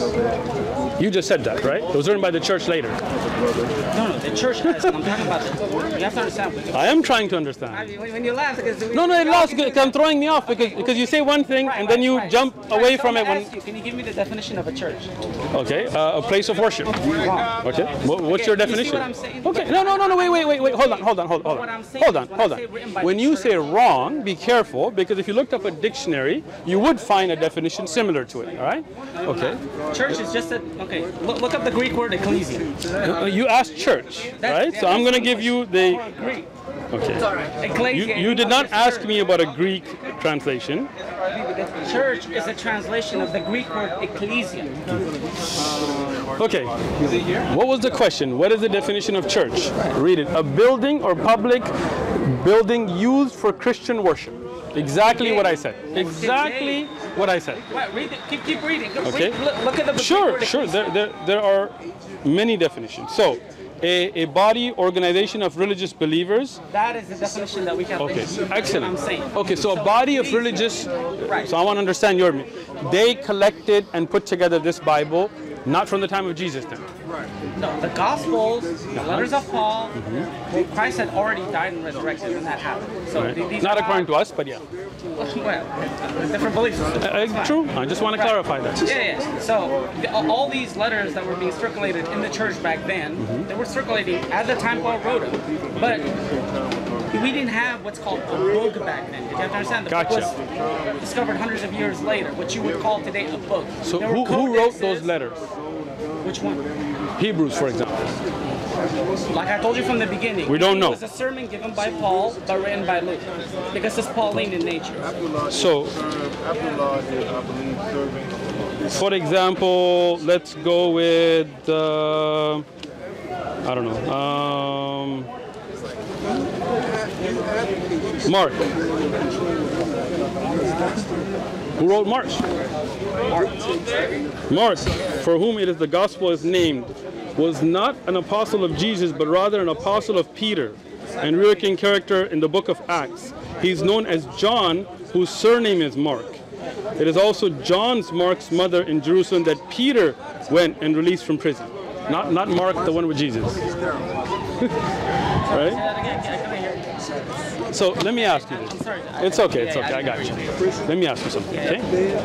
You just said that, right? It was written by the church later. No, the church has. I'm talking about you have to understand. I am trying to understand. I mean, when you laugh, because No, it lost. I'm throwing me off because you say one thing and then you jump jump away from it when... Can you give me the definition of a church? Okay, a place of worship. Okay, what's your definition? You see what I'm saying? Okay, no, wait, hold on. When you say wrong, be careful, because if you looked up a dictionary, you would find a definition similar to it, all right? Okay. Church is just a, okay, look up the Greek word ecclesia. You asked church, right? So I'm going to give you the... Greek. Okay. You did not ask me about a Greek translation. Church is a translation of the Greek word ecclesia. Okay. What was the question? What is the definition of church? Read it. A building or public building used for Christian worship. Exactly what I said. Exactly what I said. Read it. Keep reading. Okay. Look at the Sure. There are many definitions. So, a body, organization of religious believers. That is the definition that we have. Okay, excellent. I'm saying. Okay, so a body of religious. Right. So I want to understand your. They collected and put together this Bible, not from the time of Jesus, then. No, the Gospels, the letters of Paul. Well, Christ had already died and resurrected when that happened. So these not according to us, but yeah. Well, different beliefs. True. I just want to clarify that. Yeah. So all these letters that were being circulated in the church back then, they were circulating at the time Paul wrote them, but we didn't have what's called a book back then. You have to understand, the book was discovered hundreds of years later, what you would call today a book. So who wrote those letters? Which one? Hebrews, for example. Like I told you from the beginning, we don't know. It was a sermon given by Paul, but written by Luke, because it's Pauline in nature. So, for example, let's go with, I don't know, Mark. Who wrote Mark? Mark, for whom it is the gospel is named, was not an apostle of Jesus, but rather an apostle of Peter, and reoccurring character in the book of Acts. He's known as John, whose surname is Mark. It is also Mark's mother in Jerusalem that Peter went and released from prison. Not Mark, the one with Jesus. Right? So let me ask you this. It's okay, I got you. Let me ask you something, okay?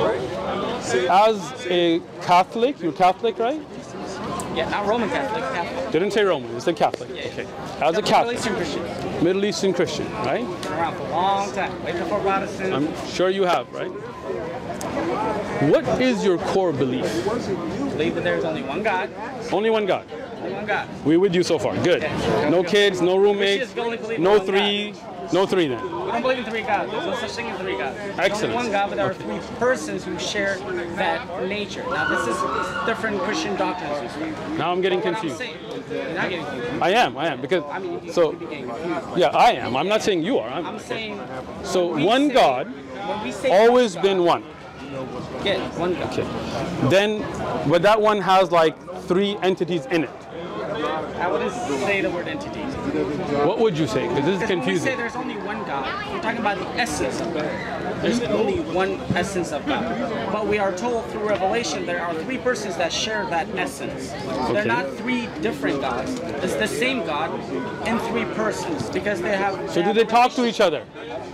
As a Catholic, you're Catholic, right? Yeah, not Roman Catholic. Didn't say Roman, it's a Catholic. Okay. As a Catholic. Middle Eastern Christian, right? Been around for a long time. Way before Protestants. I'm sure you have, right? What is your core belief? Believe that there's only one God. Only one God. Only one God. We're with you so far. Good. No kids, no roommates, no three. No three then. We don't believe in three gods. There's no such thing as three gods. Excellent. There's only one God, but there are three persons who share that nature. Now, this is different Christian doctrines. Now I'm getting confused. You're not getting confused. I am, because yeah, I am. I'm not saying you are. I'm saying. So one God, always been one. Yeah, one God. Okay. Then, but that one has like three entities in it. I wouldn't say the word entities. What would you say? Because this is confusing. When we say there's only one God, we're talking about the essence of God. There's only one essence of God. But we are told through Revelation there are three persons that share that essence. Okay. They're not three different gods. It's the same God in three persons because they have. So do they talk to each other?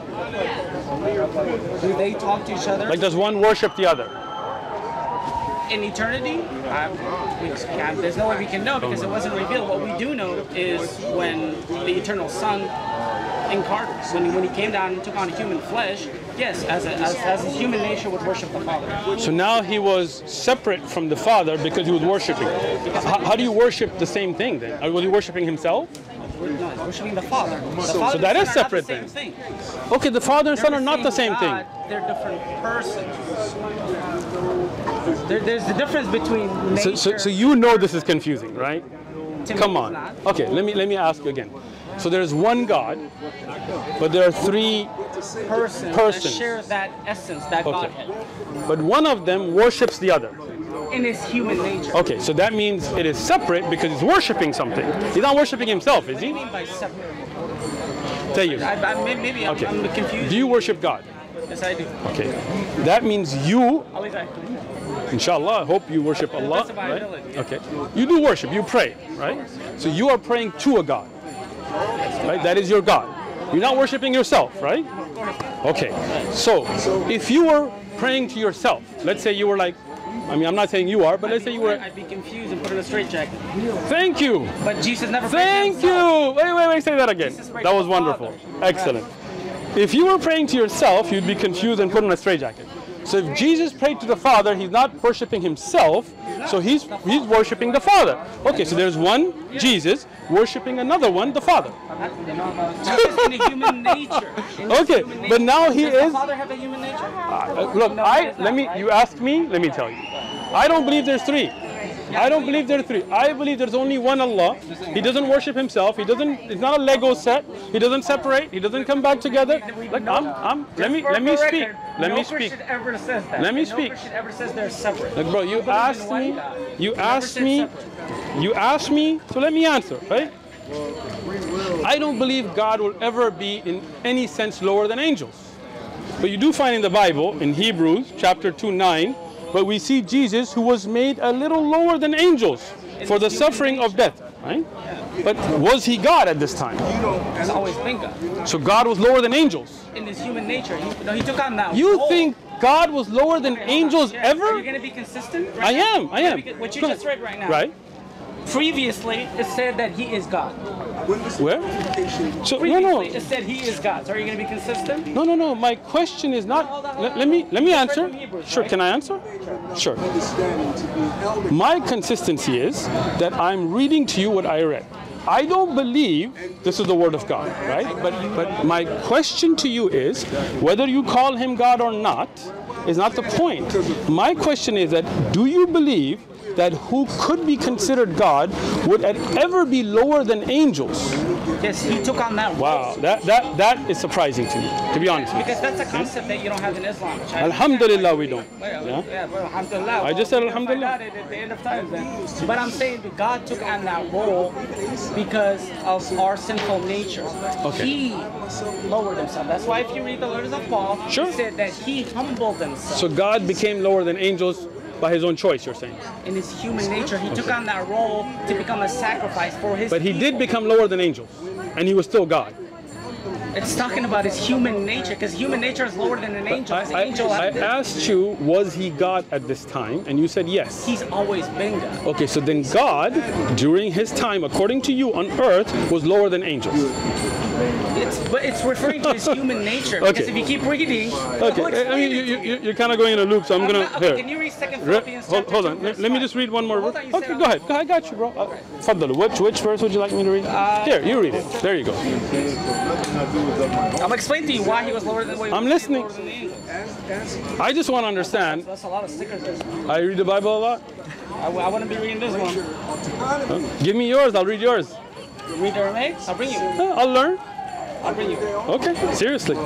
Do they talk to each other? Like does one worship the other? In eternity, there's no way we can know because it wasn't revealed. What we do know is when the eternal Son incarnate, when he came down and took on human flesh, yes, as his human nature would worship the Father. So now he was separate from the Father because he was worshiping. How do you worship the same thing then? Was he worshiping himself? No, he's worshiping the Father. So that is separate then. Okay, the Father and Son are not the same thing. They're different persons. There's the difference between nature. So you know this is confusing, right? Come on. Okay, let me ask you again. So there's one God, but there are three persons that share that essence, that Godhead. But one of them worships the other. In his human nature. Okay, so that means it is separate because he's worshiping something. He's not worshiping himself, is he? What do you mean by separate? Tell you. Maybe I'm confused. Do you worship God? Yes, I do. Okay. That means you, inshallah, I hope you worship Allah. Right? Okay. You do worship, you pray, right? So you are praying to a God. Right? That is your God. You're not worshiping yourself, right? Okay. So if you were praying to yourself, let's say you were like, I mean, I'm not saying you are, but let's say you were. I'd be confused and put in a straitjacket. Thank you. But Jesus never. Thank you. Wait. Say that again. That was wonderful. Excellent. If you were praying to yourself, you'd be confused and put in a straitjacket. So if Jesus prayed to the Father, he's not worshiping himself, so he's worshiping the Father. Okay, so there's one Jesus worshiping another one, the Father. In the human nature. Okay, but now he Does is. the Father have a human nature? Look, you asked me. Let me tell you. I don't believe there's three. I don't believe there are three. I believe there's only one Allah. He doesn't worship himself. It's not a Lego set. He doesn't separate. He doesn't come back together. Look, let me speak. Let me speak. Ever says that. Let me speak. No Christian ever says they're separate. Look, bro, you asked me, so let me answer, right? I don't believe God will ever be in any sense lower than angels. But you do find in the Bible, in Hebrews chapter 2:9, but we see Jesus who was made a little lower than angels for the suffering of death, right? But was he God at this time? He's always been God. So God was lower than angels. In his human nature, he took on that. You think God was lower than angels ever? Are you going to be consistent? Right I am. What you just read right now. Right. Previously, it said that he is God. Where? So Previously, it said he is God. So are you going to be consistent? No. My question is not. Let me answer. Sure. Can I answer? Sure. My consistency is that I'm reading to you what I read. I don't believe this is the word of God, right? But my question to you is whether you call him God or not is not the point. My question is that do you believe that who could be considered God would ever be lower than angels? Yes, he took on that role. Wow, that is surprising to me, to be honest with you. Because that's a concept that you don't have in Islam. Alhamdulillah, we don't. Yeah, but alhamdulillah. I just said alhamdulillah. At the end of time, then. But I'm saying that God took on that role because of our sinful nature. Okay. He lowered himself. That's why if you read the letters of Paul, sure. He said that he humbled himself. So God became lower than angels by his own choice, you're saying? In his human nature, he took on that role to become a sacrifice for his But he did become lower than angels, and he was still God. It's talking about his human nature, because human nature is lower than an angel. I asked you, was he God at this time? And you said yes. He's always been God. Okay, so then God, during his time, according to you, on earth, was lower than angels. But it's referring to his human nature. Because Okay. if you keep reading, okay, I mean, you're kind of going in a loop, so I'm gonna. Okay, can you read 2 Philippians chapter hold on. 2, verse Let me 5? just read one more verse. Hold on, Okay, go ahead. I got you, bro. Faddal. Which verse would you like me to read? Here, you read it. There you go. I'm explaining to you why he was lower than. I'm listening. Lower than the angels. I just want to understand. That's a lot of stickers there. I read the Bible a lot. I wouldn't be reading this one. Give me yours. I'll read yours. You read the Aramaic? I'll bring you. I'll learn. I'll bring you. Okay, seriously.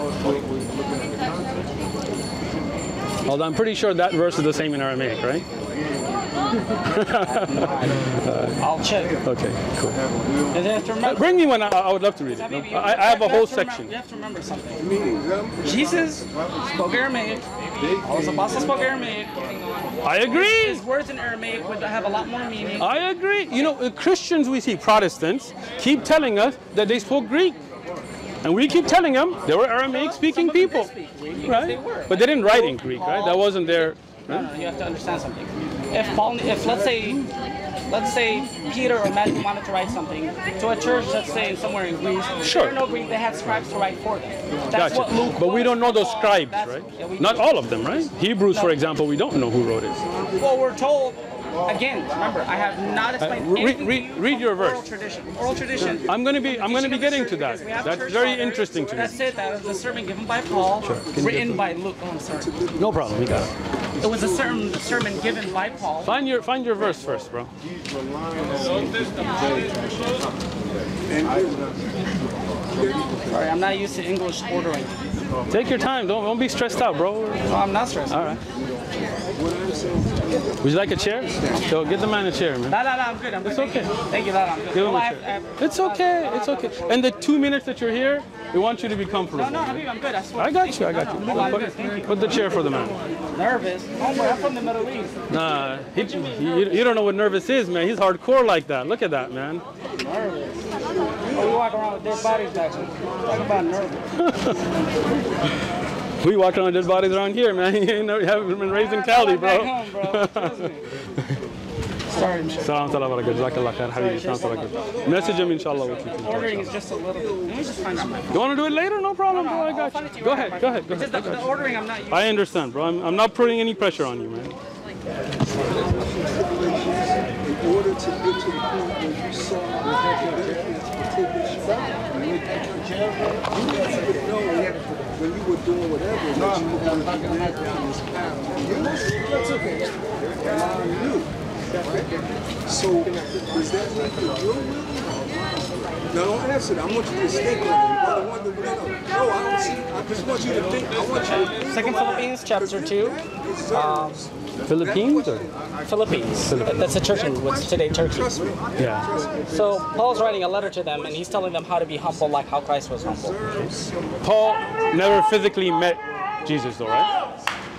Although I'm pretty sure that verse is the same in Aramaic, right? I'll check. Okay, cool. And you have to remember, Bring me one. I would love to read it. I have a whole section. You have to remember something. Jesus spoke Aramaic. All his apostles spoke Aramaic. I agree. His words in Aramaic would have a lot more meaning. I agree. You know, Christians we see, Protestants, keep telling us that they spoke Greek. And we keep telling them they were Aramaic-speaking people, right? But they didn't write in Greek, right? That wasn't their. No, you have to understand something. If let's say Peter or Matthew wanted to write something to a church, let's say somewhere in Greece, sure. There are no Greek. They had scribes to write for them. That's gotcha. what Luke. But we don't know those scribes, right? Yeah, not all of them, right? Hebrews, for example, we don't know who wrote it. Well, we're told. Again, remember, I have not explained read your verse. Oral tradition. Oral tradition. I'm going to be getting to that. That's very interesting to me. That's it. That was a sermon given by Paul, written by Luke. Oh, I'm sorry. No problem. You got it. It was a sermon given by Paul. Find your verse first, bro. Sorry, I'm not used to English ordering. Take your time. Don't be stressed out, bro. No, I'm not stressed. All right. Would you like a chair? So get the man a chair, man. No, I'm good. I'm good. It's okay. Thank you. I'm good. Give him a chair. It's okay. It's okay. And the 2 minutes that you're here, we want you to be comfortable. No, Habib, I'm good. I swear. I got you. Put the chair for the man. Nervous? Homeboy, I'm from the Middle East. Nah, you don't know what nervous is, man. He's hardcore like that. Look at that, man. Nervous. Oh, we walk around with dead bodies back. Talk about nervous. We walking on dead bodies around here, man. You haven't been raised in Cali, bro. Back home, bro. Sorry, Salam alaikum. Jazakallah khair. Habibi. Message him, inshallah. What you ordering is just a little bit. Let me just find out my phone. You want to do it later? No problem, bro. I got you. Go ahead. Just the ordering, I'm not used to. I understand, bro. I'm not putting any pressure on you, man. In order to get to the point where you saw when you were doing whatever, that you were going to be led down this path. That's okay. New, right? So, does that mean that you're willing? Now, don't answer that. I want you to think on it. No, I don't see. I just want you to think. I want you to think. Second Philippines, chapter 2. Philippines or? Philippines. That's a church in what's today Turkey. Yeah. So Paul's writing a letter to them, and he's telling them how to be humble, like how Christ was humble. Paul never physically met Jesus, though, right?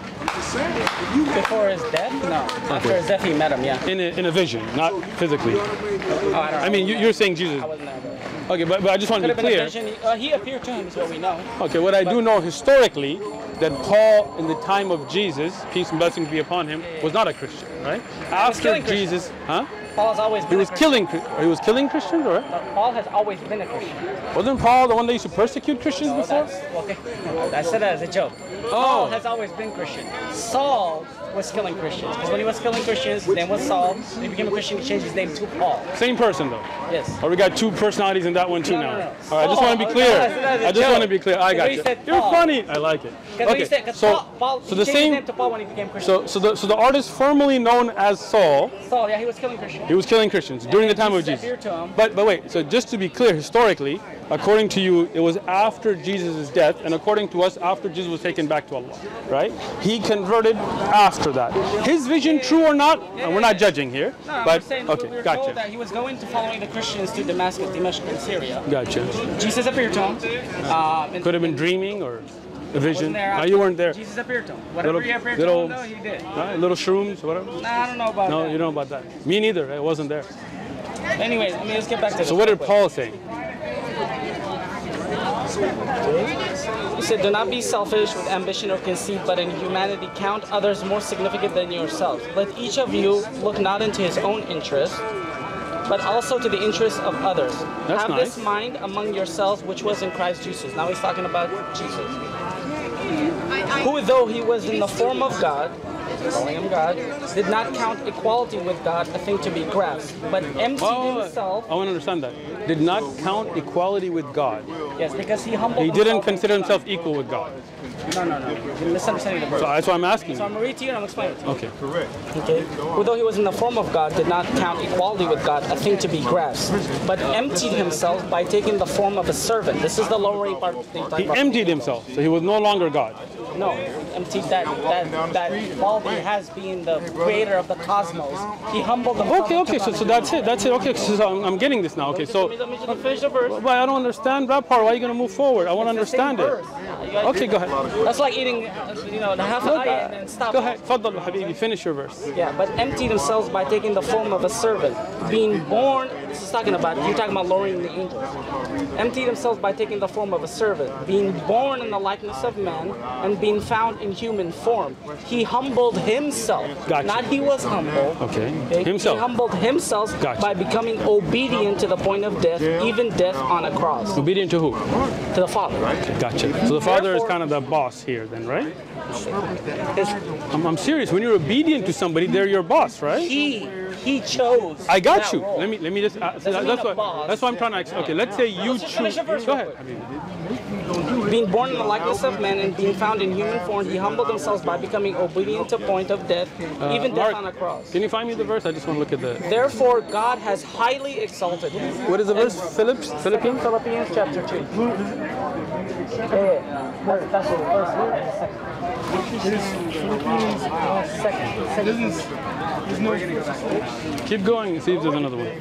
Before his death? No. After his death, he met him. Yeah. In a vision, not physically. Oh, I don't know. I mean, you're saying Jesus. I wasn't there. Okay, but I just want to be clear. He appeared to him, is what we know. Okay, what I do know historically, that Paul, in the time of Jesus, peace and blessings be upon him, was not a Christian, right? After Jesus, huh? Paul has always been He was killing Christians, right? Paul has always been a Christian. Wasn't Paul the one that used to persecute Christians before? Okay. I said that as a joke. Paul has always been Christian. Saul was killing Christians. Because when he was killing Christians, his name was Saul. When he became a Christian, he changed his name to Paul. Same person, though? Yes. Or we got two personalities in that one, too, now? No. All right, I just want to be clear. I just want to be clear. I got you. You're funny. I like it. Okay, so the same. His name to Paul when he became Christian. So the artist formerly known as Saul. Saul, yeah, he was killing Christians. He was killing Christians during the time of Jesus. But wait, so just to be clear, historically, according to you, it was after Jesus' death, and according to us, after Jesus was taken back to Allah, right? He converted after that. His vision, true or not, we're not judging here. No, but saying, okay, we were gotcha. told that he was going to following the Christians to Damascus, Dimashq, and Syria. Gotcha. Jesus appeared to him. Could have been dreaming or a vision. No, you weren't there. Jesus appeared to him. Whatever he appeared to him, though, he did. Little shrooms, whatever. Nah, I don't know about that. No, you don't know about that. Me neither. I wasn't there. Anyways, let's get back to this. So what did Paul say? He said, do not be selfish with ambition or conceit, but in humanity count others more significant than yourselves. Let each of you look not into his own interest, but also to the interests of others. That's Have nice. this mind among yourselves, which was in Christ Jesus. Now he's talking about Jesus. Who, though he was in the form of God, calling him God, did not count equality with God a thing to be grasped, but emptied himself. I want to understand that. Did not count equality with God. Yes, because he humbled himself. He didn't consider himself equal with God. No. You're misunderstanding the verse. So that's why I'm asking. So I'm going to read to you and I'm explaining it to you. Okay. Correct. Okay. Although he was in the form of God, did not count equality with God a thing to be grasped, but emptied himself by taking the form of a servant. This is the lowering part. He emptied himself, so he was no longer God. No, emptied that quality has being the creator of the cosmos. He humbled himself. Okay. So that's it. Okay. So I'm getting this now. Okay. So. Let me just finish the verse. But I don't understand that part. Why are you going to move forward? I want to understand it. Okay, go ahead. That's like eating, the half an ayah and then stop. Go ahead. Faddal, Habibi, finish your verse. Yeah, but emptied themselves by taking the form of a servant, being born. This is talking about lowering the angels. Emptied themselves by taking the form of a servant, being born in the likeness of man, and being found in human form. He humbled himself. Gotcha. Not he was humble. Okay. Himself. He humbled himself by becoming obedient to the point of death, even death on a cross. Obedient to who? To the Father. Gotcha. So the Father is kind of the boss here then, right? I'm serious. When you're obedient to somebody, they're your boss, right? He chose. I got you. Role. Let me just. That's what I'm trying to ask. Okay, let's say you choose. Go ahead. Being born in the likeness of man and being found in human form, he humbled himself by becoming obedient to point of death, even death on a cross. Can you find me the verse? I just want to look at the. Therefore, God has highly exalted him. What is the verse? Philippians chapter 2. That's the verse. Keep going and see if there's another one.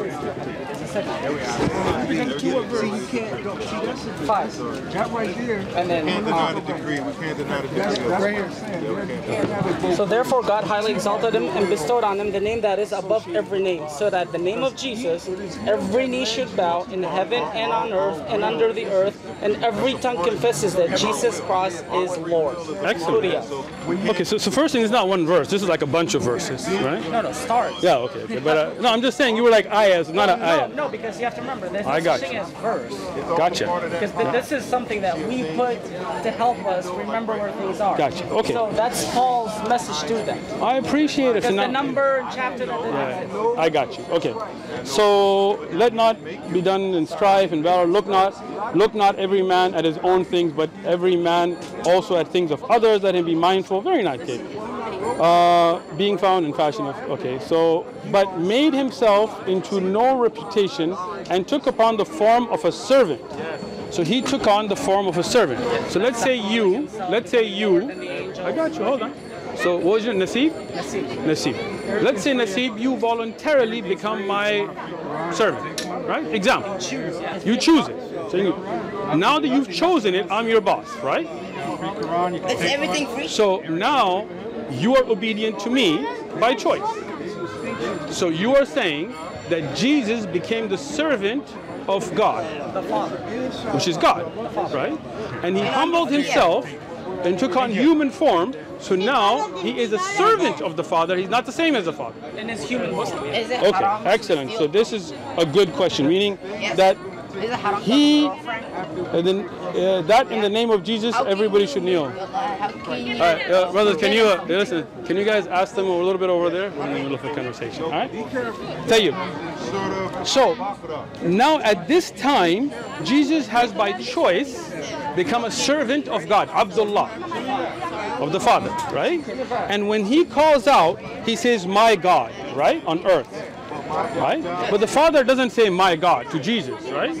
See, you can't. See, that's the 5. That right there. And then. We can't deny the decree. We can't deny the decree. That's right here saying. So therefore God highly exalted him and bestowed on him the name that is above every name, so that the name of Jesus every knee should bow in heaven and on earth and under the earth, and every tongue confesses that Jesus Christ is Lord. Excellent. Okay, so first thing is not one verse. This is like a bunch of verses, right? No, stars. Yeah, okay. But no, I'm just saying you were like ayahs, not an ayah. No, because you have to remember, there's I no got such thing you. as verse. Gotcha. Because this is something that we put to help us remember where things are. Gotcha. Okay. So that's Paul's message to them. I appreciate it. Because So the now, number and chapter that yeah, I got you. Okay. So let not be done in strife and valor. Look not every man at his own things, but every man also at things of others. Let him be mindful. Very nice, Kate. Being found in fashion of, okay, so, but made himself into no reputation and took upon the form of a servant. So he took on the form of a servant. So let's say you, I got you, hold on. So what was your Nasib? Nasib. Let's say Nasib, you voluntarily become my servant, right? Example. You choose it. So now that you've chosen it, I'm your boss, right? It's everything free. So now you are obedient to me by choice. So you are saying that Jesus became the servant of God, which is God, right? And he humbled himself and took on human form. So now he is a servant of the Father. He's not the same as the Father. And it's human Muslim. Is it Okay, haram to excellent. steal? So this is a good question, meaning that Is it haram to he, have a girlfriend? and then that in the name of Jesus, everybody should kneel. How can you? All right, brothers, can you listen? Can you guys ask them a little bit over there? We're in the middle of a conversation. All right. Tell you. So now at this time, Jesus has by choice become a servant of God, Abdullah, of the Father, right? And when he calls out, he says, "My God," right, on earth, right? But the Father doesn't say "My God" to Jesus, right?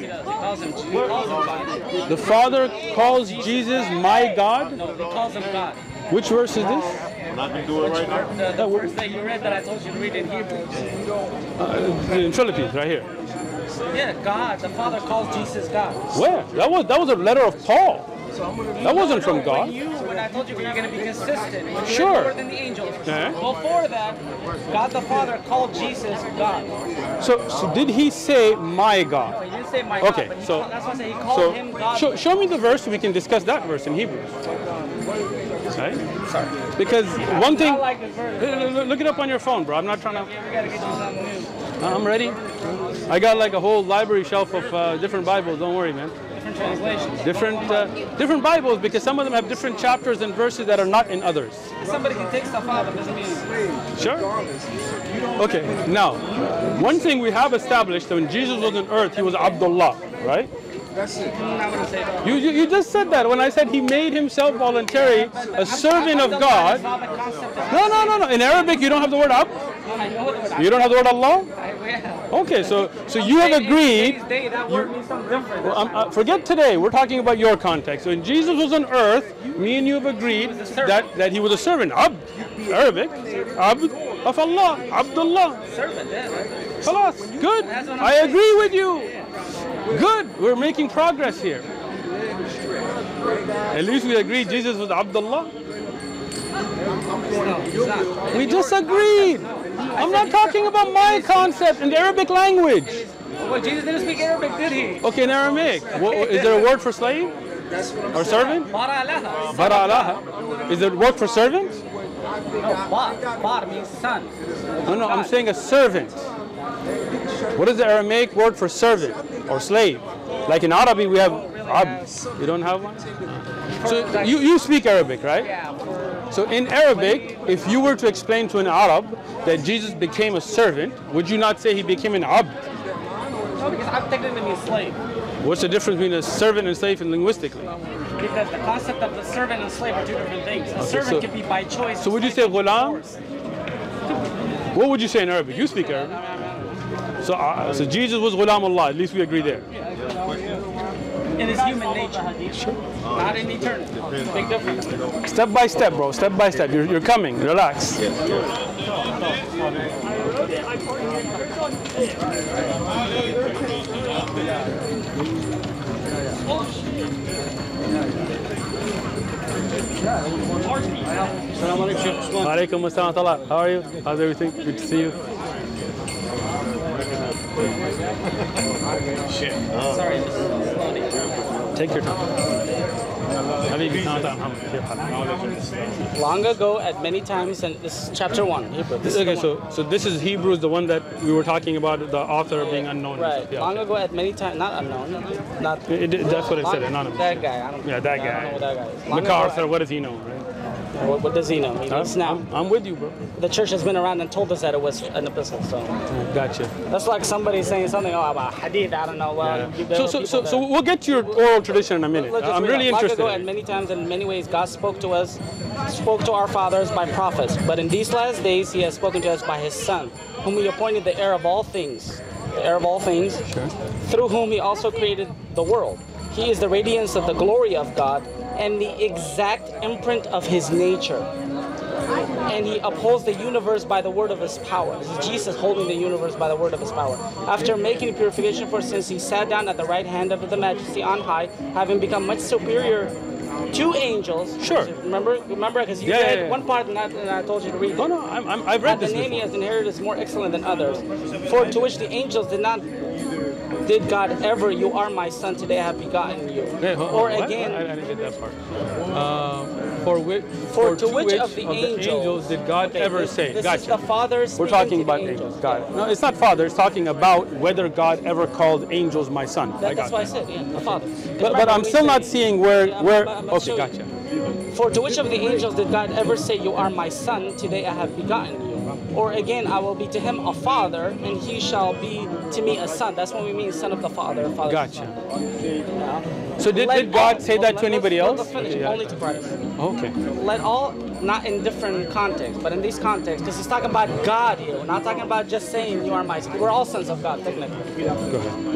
The Father calls Jesus "My God." No, he calls him God. Which verse is this? I'm not going to do it right now. The verse that you read that I told you to read in Hebrew. In Philippines, right here. Yeah, God. The Father calls Jesus God. Where? That was a letter of Paul. That wasn't from God. When I told you you're going to be consistent, when Sure. you're lower than the angels. Yeah. Before that, God the Father called Jesus God. So did he say "My God"? He didn't say my Okay, God, but so- that's why I say he called him God. show me the verse so we can discuss that verse in Hebrew. Right? Sorry. Because one thing, I like this verse. look it up on your phone, bro. I'm not trying to. We got to get you something new. I'm ready. I got like a whole library shelf of different Bibles. Don't worry, man. Different translations. Different Bibles, because some of them have different chapters and verses that are not in others. Somebody can take stuff out, but doesn't mean. Sure. Okay. Now, one thing we have established that when Jesus was on earth, he was Abdullah, right? That's it. I'm not going to say that. You just said that when I said he made himself voluntary, a servant of God. No. In Arabic, you don't have the word Ab. I know the word. You don't have the word Allah. Yeah. Okay, so you have agreed. In today's day, that word means something different. Well, forget today. We're talking about your context. So when Jesus was on earth, me and you have agreed that he was a servant. Abd, Arabic, Abd of Allah, Abdullah. Servant, yeah. Khalas, good. I agree with you. Good. We're making progress here. At least we agreed Jesus was Abdullah. We just agreed. I'm not talking about my concept in the Arabic language. Well, Jesus didn't speak Arabic, did he? Okay, in Aramaic. Is there a word for slave or servant? Bara alaha. Bara alaha. Is there a word for servant? No, bar means son. No, I'm saying a servant. What is the Aramaic word for servant or slave? Like in Arabic, we have abd. You don't have one? So you speak Arabic, right? Yeah. So in Arabic, if you were to explain to an Arab that Jesus became a servant, would you not say he became an abd? No, because I'm technically means slave. What's the difference between a servant and slave linguistically? Because the concept of the servant and slave are two different things. A servant so- can be by choice. So would you say ghulam? What would you say in Arabic? You speak Arabic. So Jesus was ghulam Allah. At least we agree there. in his human nature. Sure. Not in eternity. Big difference. Step by step, bro. Step by step. You're coming. Relax. Alaikum assalam. How are you? How's everything? Good to see you. Sorry, this is loading. Take your time. Long ago, at many times, and this is chapter 1, Hebrew. Okay, so this is Hebrews, the one that we were talking about, the author being unknown. Right. Yeah, Long ago, at many times, not unknown, not. that's what it said, anonymous. That guy. I don't. Yeah, that I guy. don't know what that guy is. Long MacArthur, ago, what does he know, right? what does he know? He knows now. I'm with you, bro. The church has been around and told us that it was an epistle. So Gotcha. that's like somebody saying something about hadith. I don't know. Well, Yeah. So we'll get to your oral tradition in a minute. Let's just I'm read really it. Long interested. ago, and many times, and in many ways, God spoke to us, spoke to our fathers by prophets. But in these last days, He has spoken to us by His Son, whom He appointed the heir of all things. The heir of all things, through whom He also created the world. He is the radiance of the glory of God and the exact imprint of His nature. And He upholds the universe by the word of His power. This is Jesus holding the universe by the word of His power. After making purification for sins, He sat down at the right hand of the Majesty on high, having become much superior to angels. Sure. Remember, because you read one part and I told you to read it. No, I've read this The name He before. has inherited is more excellent than others. For to which the angels did God ever, you are my son, today I have begotten you. Or What? again, I didn't get that part. For to which of the angels did God ever say? This Gotcha. is the Father We're speaking talking to about the angels. Got it. No, it's not Father. It's talking about whether God ever called angels my son. That's why I said, the Father. But I'm still not seeing where. I'm Okay, show you. gotcha. For to which of the angels did God ever say, you are my son, today I have begotten you? Or again, I will be to him a father, and he shall be to me a son. That's what we mean, son of the Father. Father Gotcha. of the Son. So did God say that to anybody else? Let's finish. Yeah. Only to Christ. Okay. Let all, not in different contexts, but in these contexts, because he's talking about God here. We're not talking about just saying you are my son. We're all sons of God, technically. Go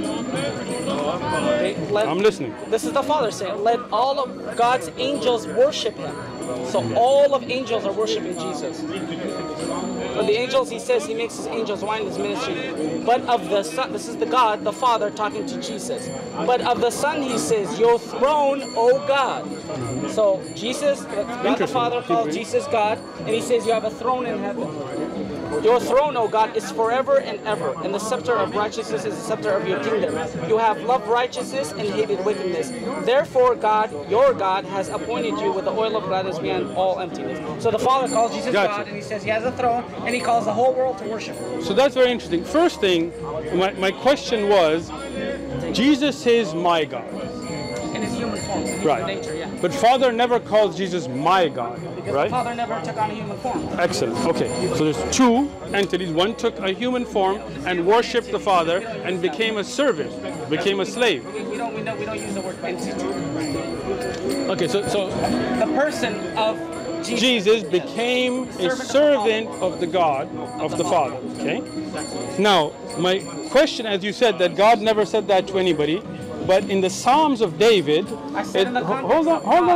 ahead. Okay? I'm listening. This is the Father saying, let all of God's angels worship Him. So all of angels are worshiping Jesus. For the angels, He says He makes His angels wine His ministry. But of the Son, this is the God, the Father, talking to Jesus. But of the Son, He says, your throne, O God. So Jesus, God the Father calls Jesus God, and He says you have a throne in heaven. Your throne, O God, is forever and ever, and the scepter of righteousness is the scepter of your kingdom. You have loved righteousness and hated wickedness. Therefore, God, your God, has appointed you with the oil of gladness beyond all emptiness. So the Father calls Jesus God, and He says He has a throne, and He calls the whole world to worship Him. So that's very interesting. First thing, my question was, Jesus is my God. In His human form, in His Right. nature, yeah. But Father never calls Jesus my God, Because right? the Father never took on a human form. Excellent. Okay. So there's two entities. One took a human form and worshipped the Father and became a servant, became a slave. We don't use the word entity. Okay. So The person of Jesus became a servant of the God of the Father. Okay. Now, my question, as you said, that God never said that to anybody, but in the Psalms of David, hold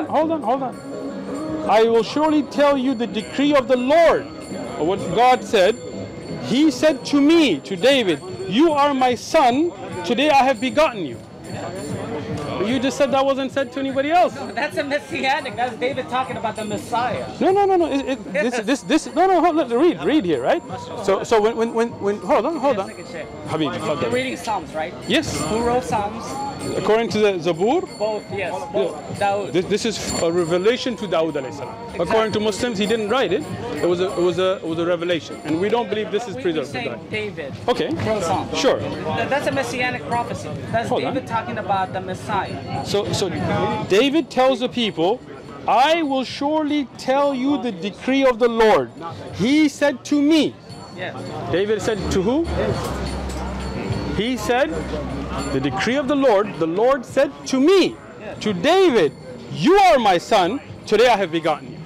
on. I will surely tell you the decree of the Lord. What God said, He said to me, to David, you are my son, today I have begotten you. You just said that wasn't said to anybody else. That's a messianic. That's David talking about the Messiah. No. Hold on. Read here, right? So when hold on. Habibi, You're reading Psalms, right? yes. Who wrote Psalms? According to the Zabur, Both, yes. Both. Dawood. this is a revelation to Dawud alayhi salam. According to Muslims, he didn't write it. It was a revelation, and we don't believe this is We preserved. say David Okay. wrote Psalms. Sure. That's a messianic prophecy. That's Hold on. David talking about the Messiah. So David tells the people, I will surely tell you the decree of the Lord. He said to me. Yeah. David said to who? He said, the decree of the Lord said to me, to David, you are my son, today I have begotten you.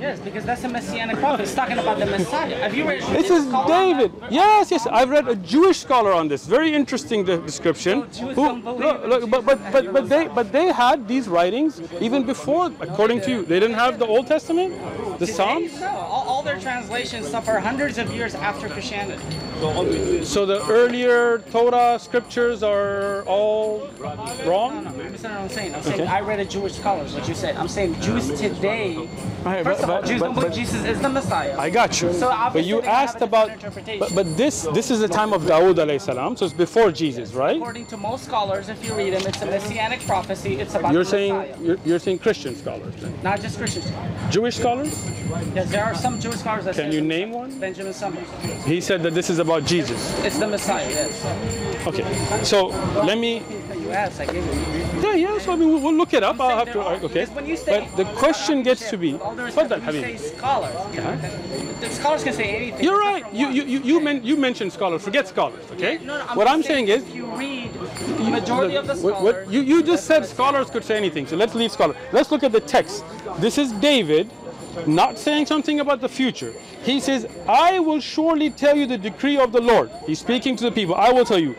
Yes, because that's a messianic prophet. It's talking about the Messiah. Have you read? This is David. Yes, yes. I've read a Jewish scholar on this. Very interesting description. So Jews don't believe But they had these writings even before, according to you. They didn't have the Old Testament, the Psalms. No, all their translations suffer hundreds of years after Christianity. So the earlier Torah scriptures are all wrong? No, listen to what I'm saying. I'm saying I read a Jewish scholar, what you said. I'm saying Jews today, first of all, Jews don't believe Jesus is the Messiah. I got you. So but you asked about, but this is the time of Dawood alayhi salam, so it's before Jesus, right? According to most scholars, if you read them, it's a messianic prophecy. It's about You're the saying Messiah. you're saying Christian scholars, then. Not just Christian scholars. Jewish scholars? Yes, there are some Jewish scholars that Can say you name one? Benjamin Summers. He said that this is about Jesus. It's the Messiah, yes. Okay, so let me. You asked, I gave you. Yeah. So I mean, we'll look it up. I'll have to. There are- Okay. because when you say- But the question gets to be. All due respect, Tfaddal, when you Habibi. say scholars, the scholars can say anything. You're except right. for one. You mentioned scholars. Forget scholars. Okay. No, What I'm saying is. if you read the majority of the scholars. You just said scholars could say anything. So let's leave scholars. Let's look at the text. This is David, not saying something about the future. He says, "I will surely tell you the decree of the Lord." He's speaking to the people. I will tell you.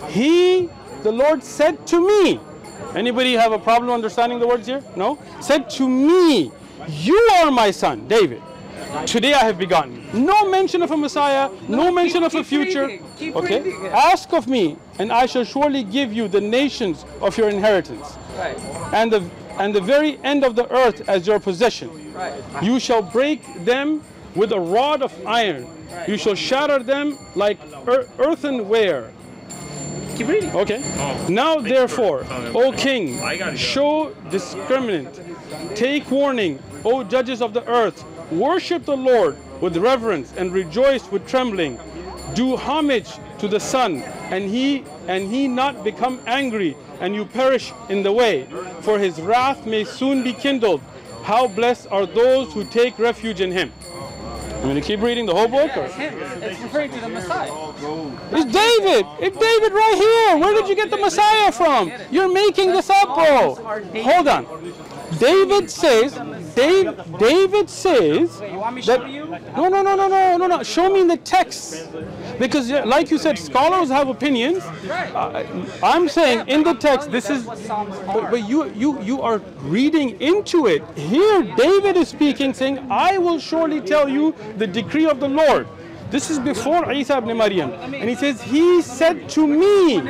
The Lord said to me. Anybody have a problem understanding the words here? No? Said to me, "You are my son, David. Today I have begotten you." No mention of a Messiah, no mention of a future. Keep Okay? reading, yeah. Ask of me, and I shall surely give you the nations of your inheritance, Right, and the very end of the earth as your possession. right. You shall break them with a rod of iron. You shall shatter them like earthenware. Keep reading. Okay. Now therefore, O king, show discriminant. Take warning, O judges of the earth. Worship the Lord with reverence and rejoice with trembling. Do homage to the Son, and he not become angry, and you perish in the way. For his wrath may soon be kindled. How blessed are those who take refuge in him. I'm going to keep reading the whole book? Or? It's him. It's referring to the Messiah. It's David. It's David right here. Where did you get the Messiah from? You're making this up, bro. Hold on. David says. David says. Wait, you want me to that, show you? No. Show me in the text, because like you said, scholars have opinions. I'm saying in the text, this is. But you are reading into it. Here, David is speaking, saying, "I will surely tell you the decree of the Lord." This is before Isa ibn Maryam. And he says, "He said to me."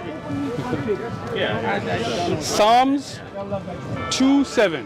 Psalms 2:7.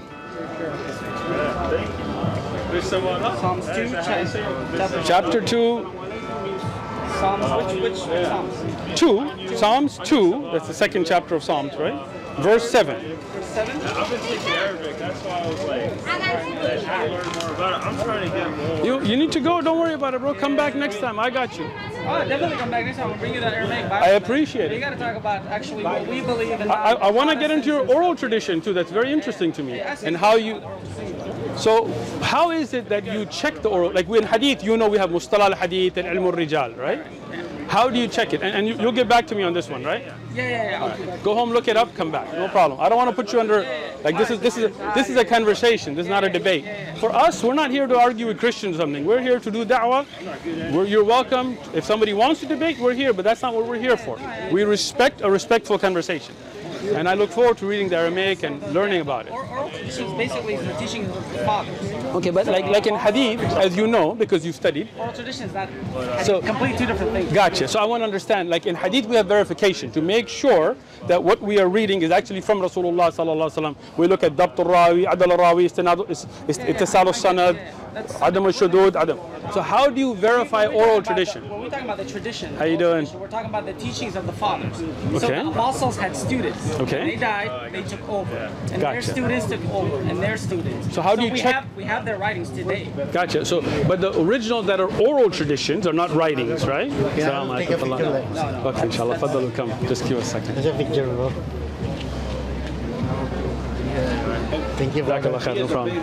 Psalms 2, Chapter 2. Psalms, which Psalms? 2. Psalms 2. That's the second chapter of Psalms, right? Verse 7. Verse 7? I've been taking Arabic, that's why I was like, I learn more about it. I'm trying to get more. You need to go. Don't worry about it, bro. Come back next time. I got you. Oh, definitely come back next time. We'll bring you that Aramaic Bible. I appreciate You it. got to talk about actually what we believe in. I want to get into your oral tradition too. That's very interesting to me. And how you. So how is it that you check the oral? Like in hadith, you know we have mustalah al-hadith and ilm al-rijal, right? How do you check it? And you'll get back to me on this one, right? Yeah. Go home, look it up, come back. No problem. I don't want to put you under. Like this is a conversation. This is not a debate. For us, we're not here to argue with Christians or something. We're here to do da'wah. You're welcome. If somebody wants to debate, we're here. But that's not what we're here for. We respect a respectful conversation. And I look forward to reading the Aramaic and learning about it. Oral traditions basically is the teaching of the fathers. Okay, but like in hadith, as you know, because you studied. Oral tradition is not So completely two different things. Gotcha. So I want to understand, like in hadith we have verification to make sure that what we are reading is actually from Rasulullah sallallahu alaihi wasallam. We look at dabt al-rawi, adal al-rawi, ittisal al-sanad, adam al-shudud, adam. So how do you verify oral tradition? When we're talking about the tradition, How you doing? we're talking about the teachings of the fathers. So Okay. the apostles had students. Okay. When they died, they took over. And their Gotcha. students took over, and their students. So how do you check- We have their writings today. Gotcha. So, but the original that are oral traditions are not writings, right? Assalamu take a alaikum. picture of that. Okay, inshallah. Faddalu, come. Just give us a second. There's a picture, bro. Thank you. Jazakallah khair, no problem.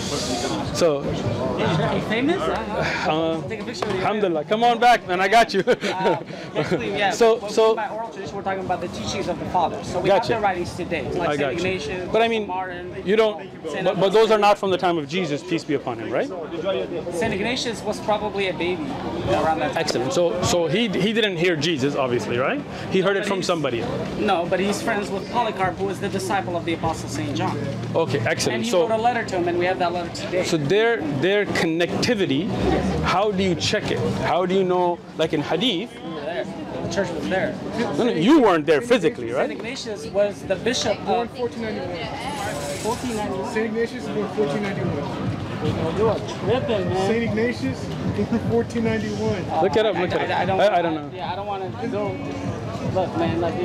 So, Are you famous? Take a picture with you. alhamdulillah, come on back, man. I got you. Basically, yeah. So- What we so- mean by oral tradition, we're talking about the teachings of the fathers. So we Gotcha. have their writings today, like I got Saint you. Ignatius, But I mean, Martin. you don't. Saint But those are not from the time of Jesus, peace be upon him, right? Saint Ignatius was probably a baby around that time. Excellent. So he didn't hear Jesus, obviously, right? He heard it from somebody else. No, but he's friends with Polycarp, who was the disciple of the Apostle Saint John. Okay, And excellent. he So. wrote a letter to him, and we have that letter today. So their connectivity, how do you check it? How do you know, like in Hadith, We were there. The church was there. no, you weren't there physically, Saint right? Ignatius was the bishop Born of 1491. 1491. St. Ignatius born 1491. You are tripping, man. St. Ignatius born 1491. Look it up, look it up. I don't know. Yeah, I don't want to go. Look, man, like,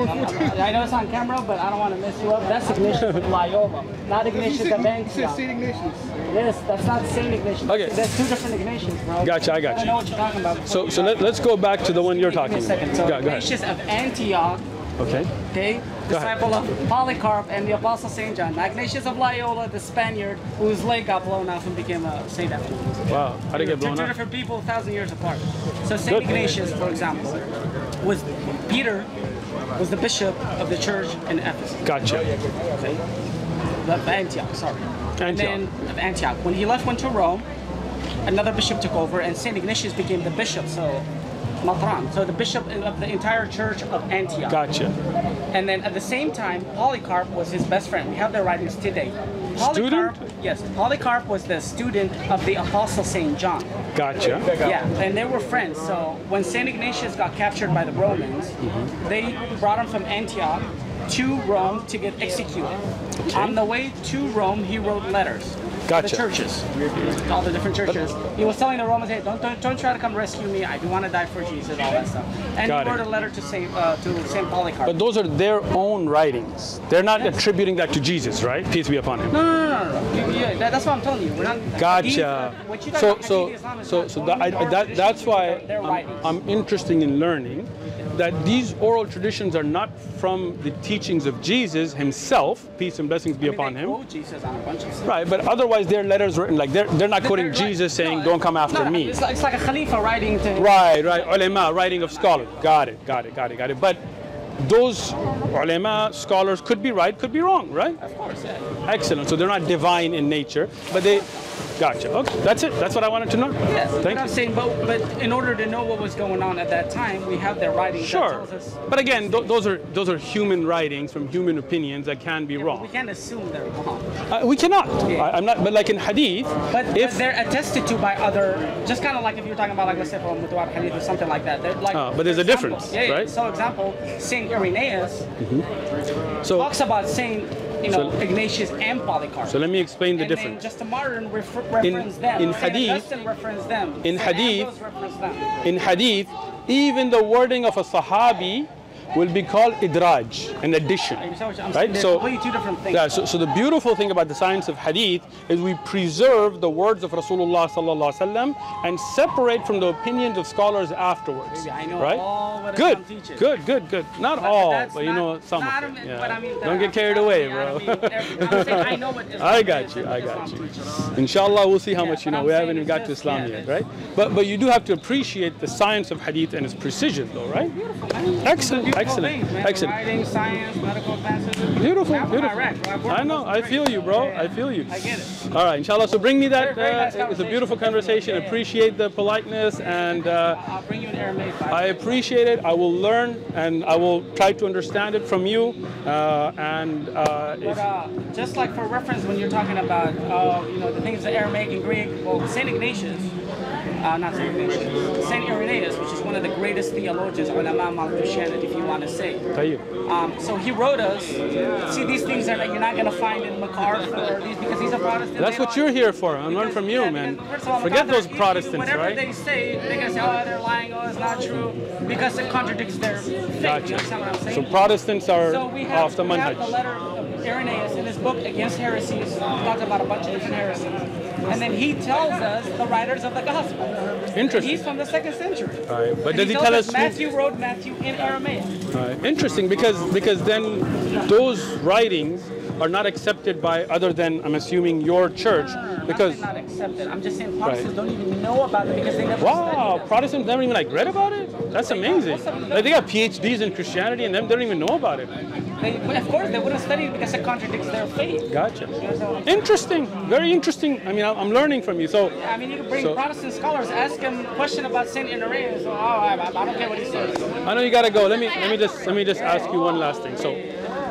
I know it's on camera, but I don't want to mess you up. That's Ignatius of Loyola, not Ignatius of You said Antioch. St. Ignatius. Yes, that's not Saint Ignatius. Okay. There's two different Ignatius, bro. Gotcha, I got I you. know what you're talking about. So let's go back to the one you're Give me talking a second. about. So Go ahead. Ignatius of Antioch, Okay. okay, Go ahead. disciple of Polycarp and the Apostle Saint John. Now, Ignatius of Loyola, the Spaniard, whose leg got blown off and became a saint afterwards. Wow. How did it get blown Two up? different people, 1,000 years apart. So Saint Good. Ignatius, for example, was Peter was the bishop of the church in Ephesus. Gotcha. Okay? Of Antioch, sorry. And Antioch. then of Antioch. When he left, went to Rome, another bishop took over, and Saint Ignatius became the bishop. So Matran, so the bishop of the entire church of Antioch. Gotcha. And then at the same time, Polycarp was his best friend. We have their writings today. Polycarp, yes, Polycarp was the student of the Apostle Saint John. Gotcha. Yeah, and they were friends. So when Saint Ignatius got captured by the Romans, they brought him from Antioch to Rome to get executed. On the way to Rome, he wrote letters. Gotcha. The churches, all the different churches. He was telling the Romans, "Hey, don't try to come rescue me. I do want to die for Jesus." All that stuff. And Got he wrote it. a letter to Saint Polycarp. But those are their own writings. They're not attributing that to Jesus, right? Peace be upon him. No. Yeah, that's what I'm telling you. We're not. Gotcha. What you talking So about Islam is not that's why their writings. I'm interested in learning that these oral traditions are not from the teachings of Jesus himself, peace and blessings be upon they him. quote Jesus on a bunch of stuff. Right, but otherwise their letters written like they're not quoting They're- Jesus saying no, don't come after no, me. It's like a Khalifa writing to. Right, ulama, writing of scholars. Got it. But those ulama, scholars could be right, could be wrong, right? Of course, yeah. Excellent. So they're not divine in nature, but they. Gotcha. Okay, that's it. That's what I wanted to know. Yes, Thank but you. I'm saying, but in order to know what was going on at that time, we have their writings that Sure, tells us. but again, those are human writings from human opinions that can be We wrong. can't assume they're wrong. We cannot. Yeah. I'm not. But like in hadith, But if they're attested to by other, just kind of like if you're talking about, like, let's say from Mutawat Hadith or something like that. They're like, but there's a example. difference, Yeah. right? So example, Saint Irenaeus so talks about Saint, Ignatius and Polycarp. so let me explain the and then difference. Justin Martin reference them. in Saint hadith- Augustine reference them. in Saint hadith- Ambrose reference them. In hadith, even the wording of a sahabi will be called idraj, an addition. I'm saying Right? they're So completely two different things. yeah, so the beautiful thing about the science of hadith is we preserve the words of Rasulullah sallallahu alaihi wasallam and separate from the opinions of scholars afterwards. Maybe I know right? all what Good, Islam teaches. good. Not But all, that's but not- some not- of it. but I Yeah. mean, Don't get carried away, bro. I'm saying I know what Islam I got is you. and I Islam got you. teaches. Inshallah, we'll see how Yeah, much you but know. I'm We saying haven't even it's got to just- Islam yeah, yet, it's- right? But you do have to appreciate the science of hadith and its precision, though, right? Excellent, Beautiful excellent, things, man. excellent. Writing, science, medical advances. Beautiful, I'm from beautiful. Iraq, so I've worked I with know. those I great. feel you, bro. Yeah, I feel you. I get it. All right, inshallah. So bring me that. Very nice It's a conversation. beautiful conversation. Yeah. Appreciate the politeness, and I'll bring you an Aramaic Bible. I appreciate it. I will learn, and I will try to understand it from you. But just like for reference, when you're talking about, the things that Aramaic and Greek, well, Saint Ignatius, not Saint Ignatius, Saint Irenaeus, which is one of the greatest theologians, ulama Christianity, if you want to say. So he wrote us, see these things that you're not going to find in MacArthur, because he's a Protestant. that's what you're here for. I learn from you, man. Forget those Protestants, whatever right? they say, they're going to say, oh, they're lying, oh, it's not true, because it contradicts their faith. Gotcha. You understand what I'm saying? So Protestants are So we off the have the manhaj. letter of Irenaeus in his book Against Heresies. He talks about a bunch of different heresies. And then he tells us the writers of the gospel. Interesting. He's from the 2nd century. All right, but And does he tells tell us? Matthew wrote Matthew in Aramaic. Interesting, because then those writings are not accepted by other than, I'm assuming, your church, because not accepted. I'm just saying Protestants don't even know about it because they never wow, studied it. Protestants never even like read about it. That's amazing. Like, they got PhDs in Christianity and them they don't even know about it. But of course, they wouldn't study it because it contradicts their faith. Gotcha. Interesting. Very interesting. I mean, I'm learning from you. So, I mean, you can bring Protestant scholars, ask them a question about Saint Irenaeus. So, I don't care what he says. I know you gotta go. Let me just ask you one last thing. So,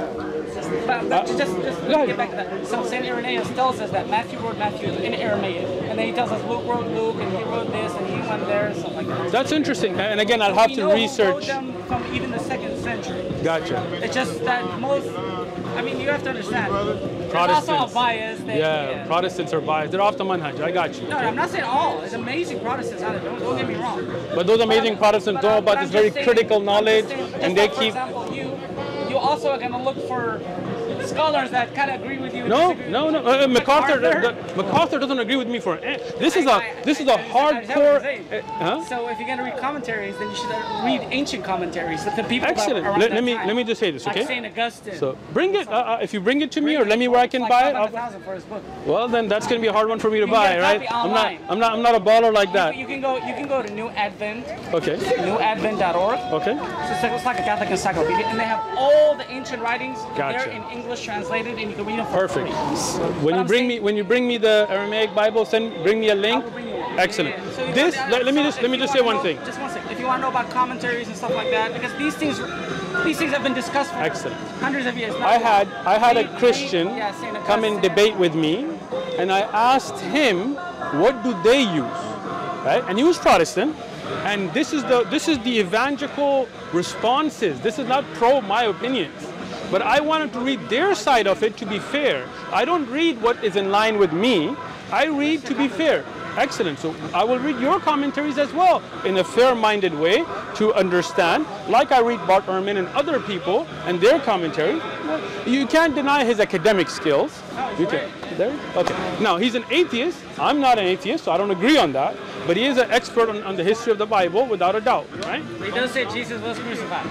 But just get back to that. So Saint Irenaeus tells us that Matthew wrote Matthew in Aramaic, and then he tells us Luke wrote Luke, and he wrote this, and he went there, and stuff like that. That's interesting. And again, I'll have to research. Who wrote them from even the 2nd century. Gotcha. It's just that most. I mean, you have to understand. Protestants. There's also a bias. Yeah, Protestants are biased. They're off the manhaj. I got you. No, I'm not saying all. There's amazing Protestants out there. Don't get me wrong. But those amazing Protestants know about this very critical knowledge, and they keep. For example, you also are going to look for scholars that kind of agree with you. No. MacArthur doesn't agree with me for. This is a hardcore. So if you're going to read commentaries, then you should read ancient commentaries. The people. Excellent. That Let me just say this, okay? Like Saint Augustine. So bring it. If you bring it to me, or let me where I can buy it. For his book. Well, then that's going to be a hard one for me to buy, right? I'm not a baller like that. You can go to New Advent. Okay. NewAdvent.org. Okay. So it's like a Catholic encyclopedia, and they have all the ancient writings Gotcha. there in English translated, and you can read them for Perfect. free. When you bring me the Aramaic Bible, bring me a link. Excellent. Yeah. So Let me just say one thing. Just one second. If you want to know about commentaries and stuff like that, because these things have been discussed for Excellent. hundreds of years. I had a Christian come and debate with me, and I asked him, what do they use, right? And he was Protestant, and this is the evangelical responses. This is not pro my opinions, but I wanted to read their side of it to be fair. I don't read what is in line with me. I read to be fair. Excellent. So I will read your commentaries as well in a fair-minded way to understand, like I read Bart Ehrman and other people and their commentary. You can't deny his academic skills. You can. There? Okay. Now, he's an atheist. I'm not an atheist, so I don't agree on that. But he is an expert on the history of the Bible, without a doubt, right? He does say Jesus was crucified.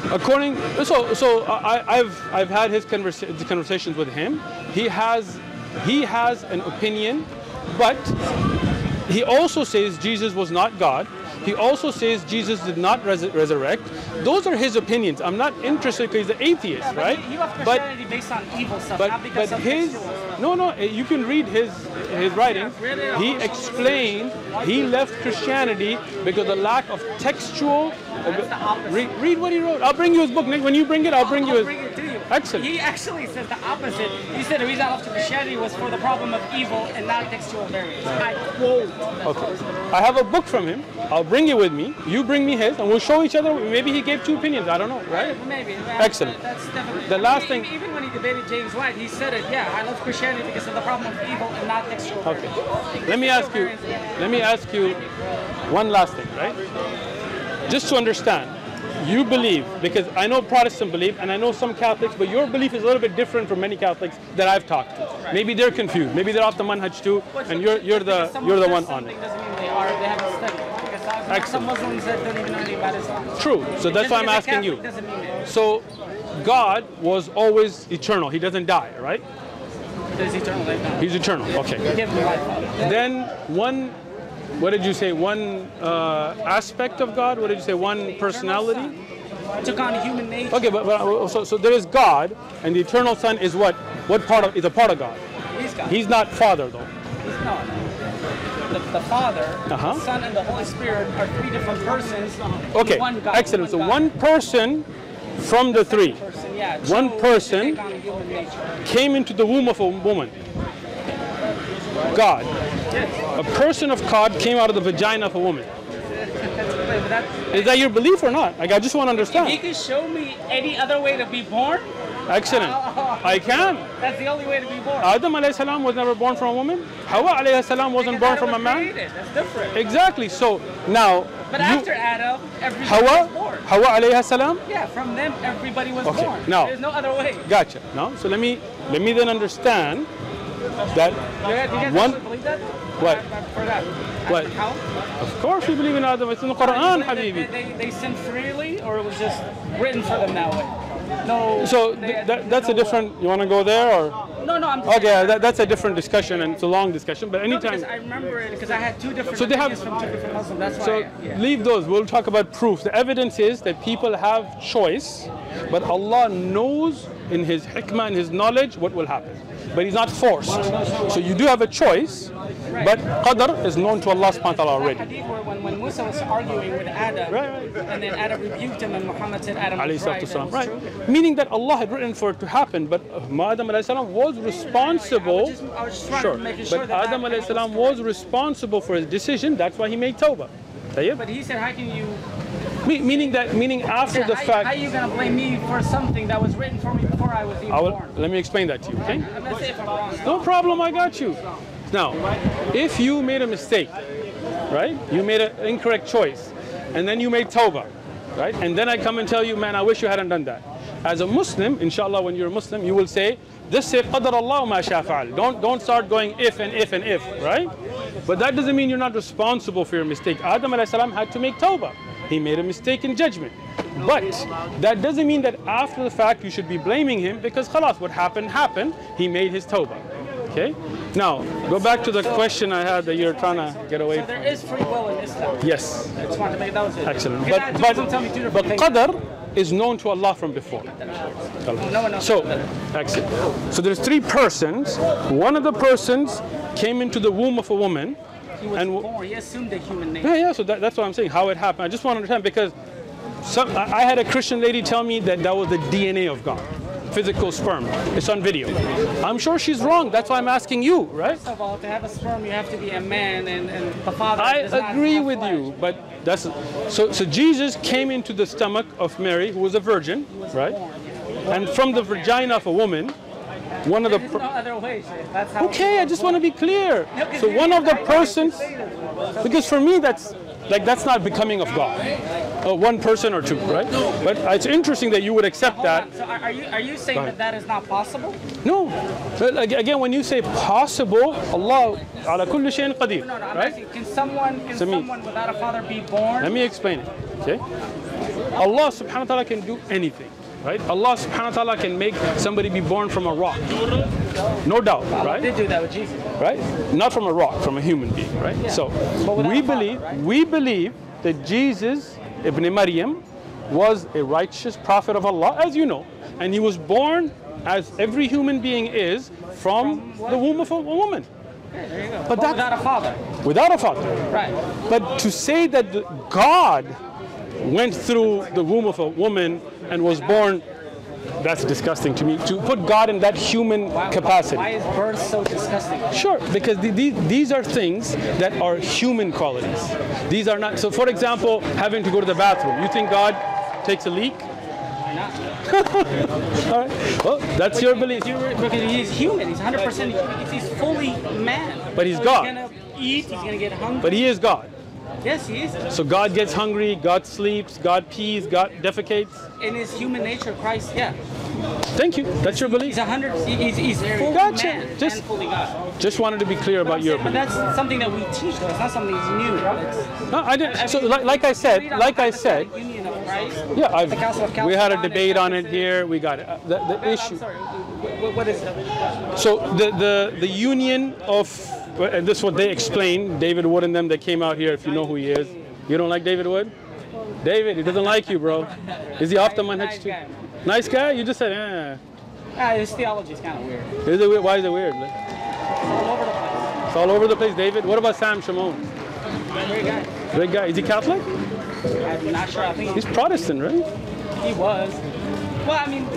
I've had his conversations with him. He has an opinion, but he also says Jesus was not God. He also says Jesus did not resurrect. Those are his opinions. I'm not interested because he's an atheist, right? He left Christianity based on evil stuff, not because of you can read his writings. He explained he left Christianity because of the lack of textual. Read what he wrote. I'll bring you his book, Nick. When you bring it, I'll bring you his. Bring it to you. Excellent. He actually says the opposite. He said the reason I left Christianity was for the problem of evil and not textual variance. I quote. Okay. I have a book from him. I'll bring it with me. You bring me his, and we'll show each other. Maybe he gave two opinions. I don't know, right? Maybe. Excellent. That's definitely. The last thing. Even when he debated James White, he said it. Yeah, I love Christianity because of the problem of evil and not textual variance. Okay. Let me ask you one last thing, right? Just to understand. You believe, because I know Protestants believe, and I know some Catholics, but your belief is a little bit different from many Catholics that I've talked to. Maybe they're confused. Maybe they're off the manhaj too, and you're the one on it. Doesn't mean they are. They haven't studied. Because some Muslims that don't even know anything about Islam. True. So that's why I'm asking you. So God was always eternal. He doesn't die, right? He's eternal. He's eternal. Okay. Then what did you say? One aspect of God? What did you say? One personality? Took on human nature. Okay, but so there is God, and the eternal Son is what? What part of is a part of God? He's God. He's not Father though. He's not. The Father, the Son, and the Holy Spirit are three different persons. Okay. One God, Excellent. So one person from the three. One person came into the womb of a woman. God. A person of God came out of the vagina of a woman. Is that your belief or not? Like, I just want to understand. If you can show me any other way to be born. Excellent. I can. That's the only way to be born. Adam alayhi salam was never born from a woman. Hawa alayhi salam wasn't born from a man. That's different. Exactly. So now. But after Adam, everybody was born. Hawa alayhi salam. Yeah, from them everybody was born. Now. There's no other way. Gotcha. No. So let me then understand that do you guys actually believe that? What? I forgot. What? How? Of course we believe in Adam. It's in the Quran, Habibi. They sinned freely, or it was just written for them that way? no. So that's a different. You want to go there or? No, I'm just Okay, that's a different discussion, and it's a long discussion. But No, anytime. because I remember it because I had two different So they have- opinions from two different Muslims. That's why. So leave those. We'll talk about proof. The evidence is that people have choice, but Allah knows in His hikmah and His knowledge what will happen. But He's not forced. So you do have a choice, but qadr is known to Allah subhanahu wa ta'ala already. Hadith where when Musa was arguing with Adam, and then Adam rebuked him, and Muhammad said Adam was right. That was Right. true. Meaning that Allah had written for it to happen, but Adam alayhi salam was responsible. I was just trying Sure. to make sure But that Adam that alayhi salam was responsible for his decision. That's why he made tawbah. Tayyib? But he said, how can you? Meaning after the How fact. are you gonna blame me for something that was written for me before I was even born? Let me explain that to you, okay? I'm gonna say if I'm wrong. No problem, I got you. Now, if you made a mistake, right? You made an incorrect choice, and then you made tawbah, right? And then I come and tell you, man, I wish you hadn't done that. As a Muslim, inshallah, when you're a Muslim, you will say, just say, qadar Allah ma sha fa'al. Don't start going if and if and if, right? But that doesn't mean you're not responsible for your mistake. Adam alayhi salam had to make tawbah. He made a mistake in judgment. But that doesn't mean that after the fact you should be blaming him, because khalas, what happened, He made his tawbah. Okay? Now, go back to the question I had that you're trying to get away So from. there is free will in Islam. Yes. I just wanted to make that was it. Excellent. Because that doesn't tell me two But different things. qadar is known to Allah from before. No one knows. So, excellent. So there's three persons. One of the persons came into the womb of a woman. He was and born. He assumed a human nature. Yeah, so that's what I'm saying, how it happened. I just want to understand, because I had a Christian lady tell me that was the DNA of God, physical sperm. It's on video. I'm sure she's wrong. That's why I'm asking you, right? First of all, to have a sperm, you have to be a man, and the father. I does not agree have with flesh. you, but that's so Jesus came into the stomach of Mary, who was a virgin, right? And from the vagina of a woman, one of the There's no other way, Shaykh. That's how. okay, I just want to be clear. No, 'cause So you one of the right, persons, you can say this. because for me that's not becoming of God. One person or two, right? But it's interesting that you would accept Hold that. on. So are you saying ahead. that is not possible? No. But again, when you say possible, Allah ala kulli shay'in qadir, No, I'm right? asking, can someone So me- without a father be born? Let me explain it. Okay? Allah subhanahu wa ta'ala can do anything. Right? Allah subhanahu wa ta'ala can make somebody be born from a rock. No doubt, Allah right? did do that with Jesus. Right? Not from a rock, from a human being, right? So But without we a father, believe right? we believe that Jesus ibn Maryam was a righteous prophet of Allah, as you know, and he was born as every human being is from the womb of a woman. Yeah, there you go. But But that- without a father. Without a father. Right. But to say that God went through the womb of a woman and was born, that's disgusting to me. To put God in that human capacity. Why is birth so disgusting? Sure, because these are things that are human qualities. These are not. So, for example, having to go to the bathroom. You think God takes a leak? Why not? All right. Well, that's your belief. Because he's human. He's 100%. He's fully man. But he's So God. He's gonna eat. He's gonna get hungry. But he is God. Yes, he is. So God gets hungry, God sleeps, God pees, God defecates. In his human nature, Christ. Yeah. Thank you. That's your belief. He's 100. He's fully Gotcha. man Just- and fully God. Just wanted to be clear about your But belief. that's something that we teach, though. It's not something that's new. It's, No, I didn't. So, like I said, Union of Christ. yeah, The Council of we had a Chalcedon, debate on it Ephesus. here. We got it. The I'm issue. sorry. What is it? So the union of, and this is what they explain. David Wood and them, they came out here. If you know who he is, you don't like David Wood? David, he doesn't like you, bro. Is he off the manhaj Nice too? guy. Nice guy? You just said, eh. His theology is kind of weird. Is it weird? Why is it weird? All over the place. It's all over the place, David. What about Sam Shimon? Great guy. Great guy. Is he Catholic? I'm not sure. I think He's Protestant, right? he was. Well, I mean,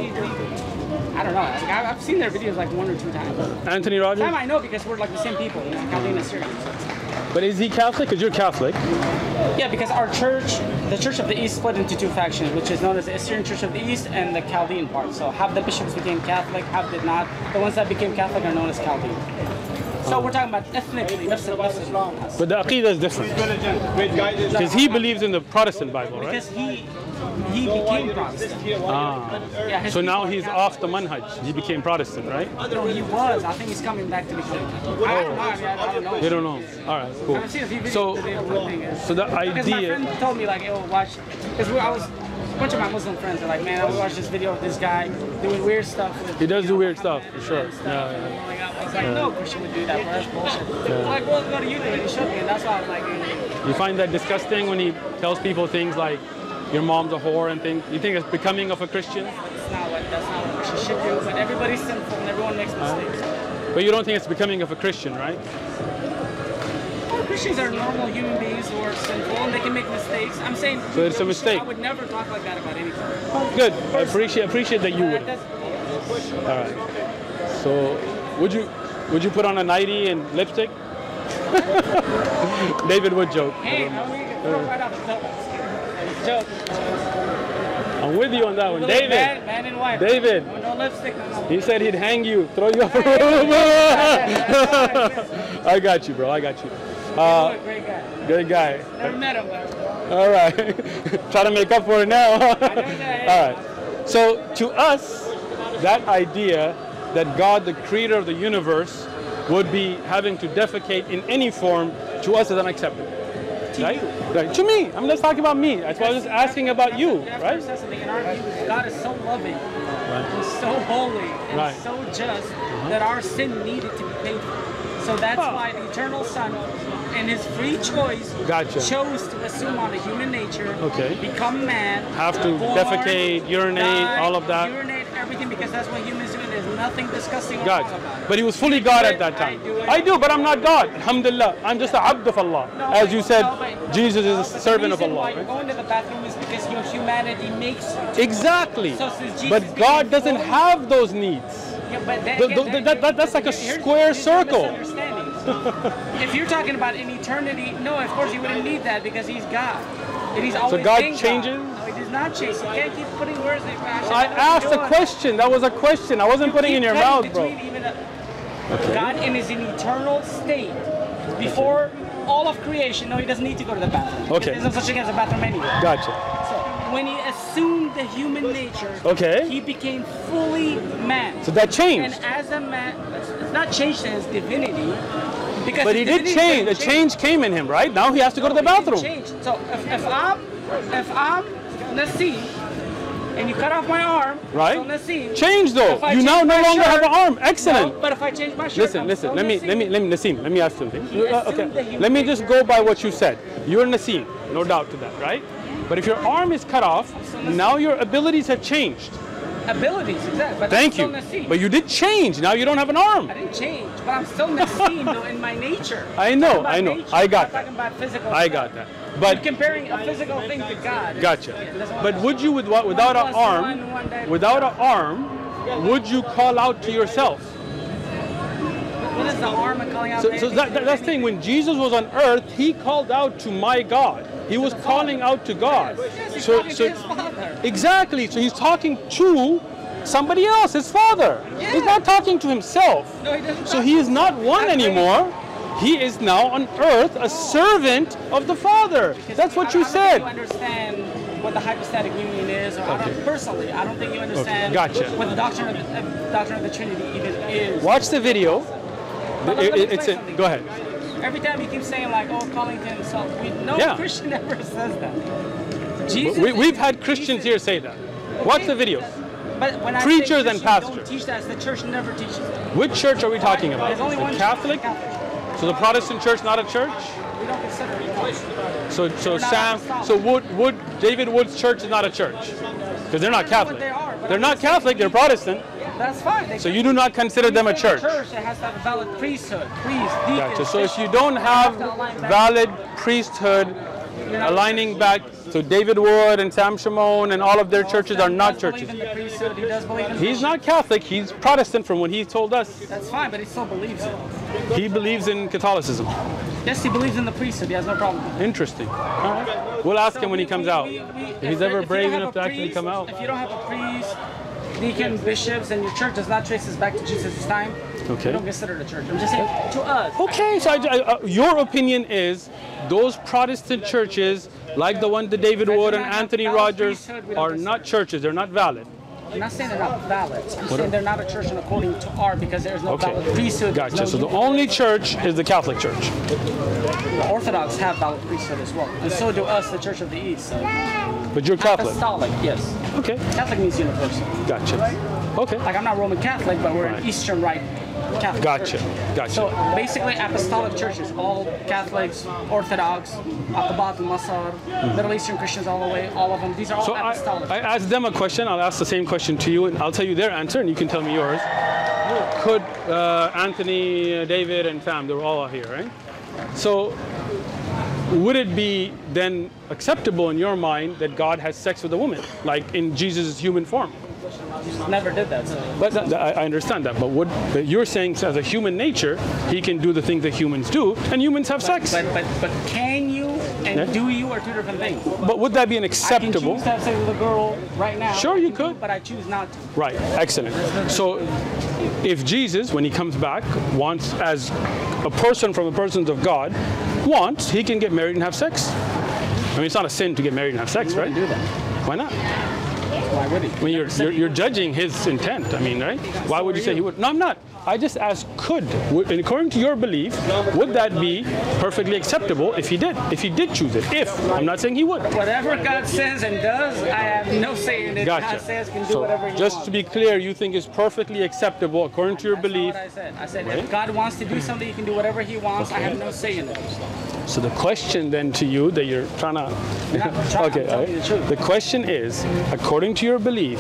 I don't know. Like, I've seen their videos like 1 or 2 times. Anthony Rogers? Time I know because we're like the same people. You know, Chaldean Assyrians. But is he Catholic? Because you're Catholic. Yeah, because our church, the Church of the East, split into 2 factions, which is known as the Assyrian Church of the East and the Chaldean part. So half the bishops became Catholic, half did not. The ones that became Catholic are known as Chaldean. So we're talking about ethnically, But the Aqidah is different. Because he believes in the Protestant Bible, right? because he became Protestant. Yeah, his So now people are he's Catholic. off the manhaj. He became Protestant, right? No, he was. I think he's coming back to become. I don't know. I don't know. They don't know. All right, cool. I've seen a few videos So, today of what thing is. so the Because my idea. friend told me like, "Oh, watch," because I was bunch of my Muslim friends are like, man, I watched this video of this guy doing weird stuff. With, He does do weird Muhammad stuff, for sure. and stuff. I was like, no Christian would do that, bro. That's bullshit. I was like, well, what do you do? And he showed me, and that's why I was like, You find that disgusting when he tells people things like, your mom's a whore and things? You think it's becoming of a Christian? that's not what a Christian should do. But everybody's sinful and everyone makes mistakes. But you don't think it's becoming of a Christian, right? Well, Christians are normal human beings who are sinful and they can make mistakes. I'm saying So it's a mistake. I would never talk like that about anything. Good. I appreciate that you would. All right. So, would you put on a nightie and lipstick? David would joke. Hey, man, we can throw right off the top. Joke. I'm with you on that one, David. Man and wife. David. No lipstick. No. He said he'd hang you, throw you off a room. I got you, bro. I got you. Great guy. Good guy. Never met him, though. All right. Try to make up for it now. I know that. All right. So to us, that idea that God, the creator of the universe, would be having to defecate in any form, to us is unacceptable. Right? Right? To me. I'm just talking about me. That's why I was just asking about you, right? In our view, God is so loving and so holy and so just that our sin needed to be paid for. So that's why the eternal Son, in his free choice, chose to assume on a human nature, become man, have to defecate, urinate, die, all of that. Urinate, everything, because that's what humans do, and there's nothing disgusting or wrong about it. But he was fully God at that time. I do, but I'm not God. Alhamdulillah. I'm just a abd of Allah. As you said, Jesus is a servant of Allah. Why you're going to the bathroom is because your humanity makes you to. Exactly. So since Jesus but God doesn't have those needs. Yeah, but that's like a square circle. If you're talking about in eternity, no, of course you wouldn't need that because he's God. And he's always so God been changes? God. No, he does not change. You can't keep putting words in your mouth. I asked a question. That was a question. I wasn't putting in your mouth, bro. God in his eternal state before all of creation. No, he doesn't need to go to the bathroom. Okay. There's no such thing as a bathroom anyway. Gotcha. So when he assumed the human nature, he became fully man. So that changed. And as a man, it's not changed in his divinity. Because but he did change. The change came in him, right? Now he has to go to the bathroom. So if I'm Nassim, and you cut off my arm, right? So Nassim, change though. You now no longer have an arm. Excellent. No, but if I change my shirt, listen. Let me Nassim. Let me ask something. Okay. Let me just go by what you said. You're Nassim, no doubt to that, right? But if your arm is cut off, now your abilities have changed. Abilities, exactly. But thank you. But you did change. Now you don't have an arm. I didn't change, but I'm still Nassim though in my nature. I know. Nature. I got that. About physical I got that. But you're comparing a physical thing to God. Gotcha. But would you, without an arm, would you call out to yourself? What is the arm and calling out? So that's the thing. When Jesus was on earth, he called out to my God. He was calling out to God. Yes, so to his Father. Exactly. So he's talking to somebody else, his Father. Yeah. He's not talking to himself. No, he doesn't. So he is not one anymore. He is now on earth a servant of the Father. That's what you said. I don't think you understand what the hypostatic union is, or I don't think you understand what the doctrine of the Trinity even is. Watch the video. Go ahead. Every time he keeps saying like, "Oh, calling to himself," Christian ever says that. Jesus we've had Christians here say that. Watch the videos. But when preachers and pastors don't teach that. The church never teaches that. Which church are we talking about? There's only the one Catholic? So the Protestant church not a church? We don't consider it. So David Wood's church is not a church because they're not Catholic. They're not Catholic. They're Protestant. That's fine. So you do not consider them a church. Church that has to have a valid priesthood, Gotcha. So if you don't have valid priesthood aligning back, so David Wood and Sam Shimon and all of their churches are not churches. He's not Catholic. He's Protestant from what he told us. That's fine, but he still believes it. He believes in Catholicism. Yes, he believes in the priesthood. He has no problem. Interesting. All right. We'll ask him when he comes out. If he's ever brave enough to actually come out. If you don't have a priest, deacon, bishops, and your church does not trace us back to Jesus' time, you don't consider it a church. I'm just saying to us. Okay, so your opinion is those Protestant churches, like the one that David Wood and Anthony Rogers, are not churches. They're not valid. I'm not saying they're not valid. I'm saying they're not a church according to our, because there's no valid priesthood. Gotcha. No, So the only church is the Catholic Church. the Orthodox have valid priesthood as well, and so do us, the Church of the East. So. But you're Catholic. Apostolic, yes. Okay. Catholic means universal. Gotcha. Okay. Like I'm not Roman Catholic, but we're an Eastern Rite Catholic. Gotcha. Church. Gotcha. So basically, apostolic churches, all Catholics, Orthodox, Aqabat al-Masar, Middle Eastern Christians, all the way, all of them. These are all So apostolic. I asked them a question. I'll ask the same question to you, and I'll tell you their answer, and you can tell me yours. Could Anthony, David, and Sam, they were all here, right? So would it be then acceptable in your mind that God has sex with a woman, like in Jesus' human form? Never did that. So. But I understand that. But you're saying as a human nature, he can do the things that humans do, and humans have sex. But can you and do you are two different things. But would that be an I acceptable? can choose to have sex with a girl right now. Sure, you could. But I choose not to. Right. Excellent. So if Jesus, when he comes back, wants as a person from the persons of God, wants, he can get married and have sex. I mean, it's not a sin to get married and have sex, right? Do that. Why not? Why would he? When you're judging his intent, I mean, right? Why would you say he would? No, I'm not. I just asked, and according to your belief, would that be perfectly acceptable if he did choose it? If, I'm not saying he would. Whatever God says and does, I have no say in it. Gotcha. God says can do whatever he just wants. to be clear, you think is perfectly acceptable according to your belief. That's not what I said. If God wants to do something, he can do whatever he wants. I have no say in it. So the question then to you that you're trying to, okay, I'm telling you the truth. the question is, according to your belief,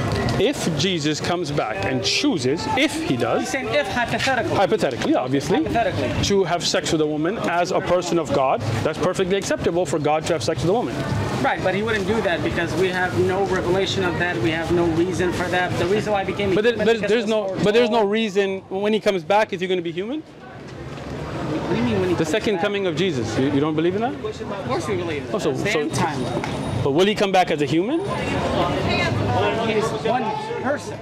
if Jesus comes back and chooses, if he He's does, saying if hypothetically, obviously, Hypothetically. to have sex with a woman as a person of God, that's perfectly acceptable for God to have sex with a woman. Right, but he wouldn't do that because we have no revelation of that. We have no reason for that. The reason why I became But human there's because no reason when he comes back. Is he going to be human? What do you mean when he The comes second back? coming of Jesus. You don't believe in that? Of course we believe in Oh, so- that. It's the so- end time. But will he come back as a human? He is one person.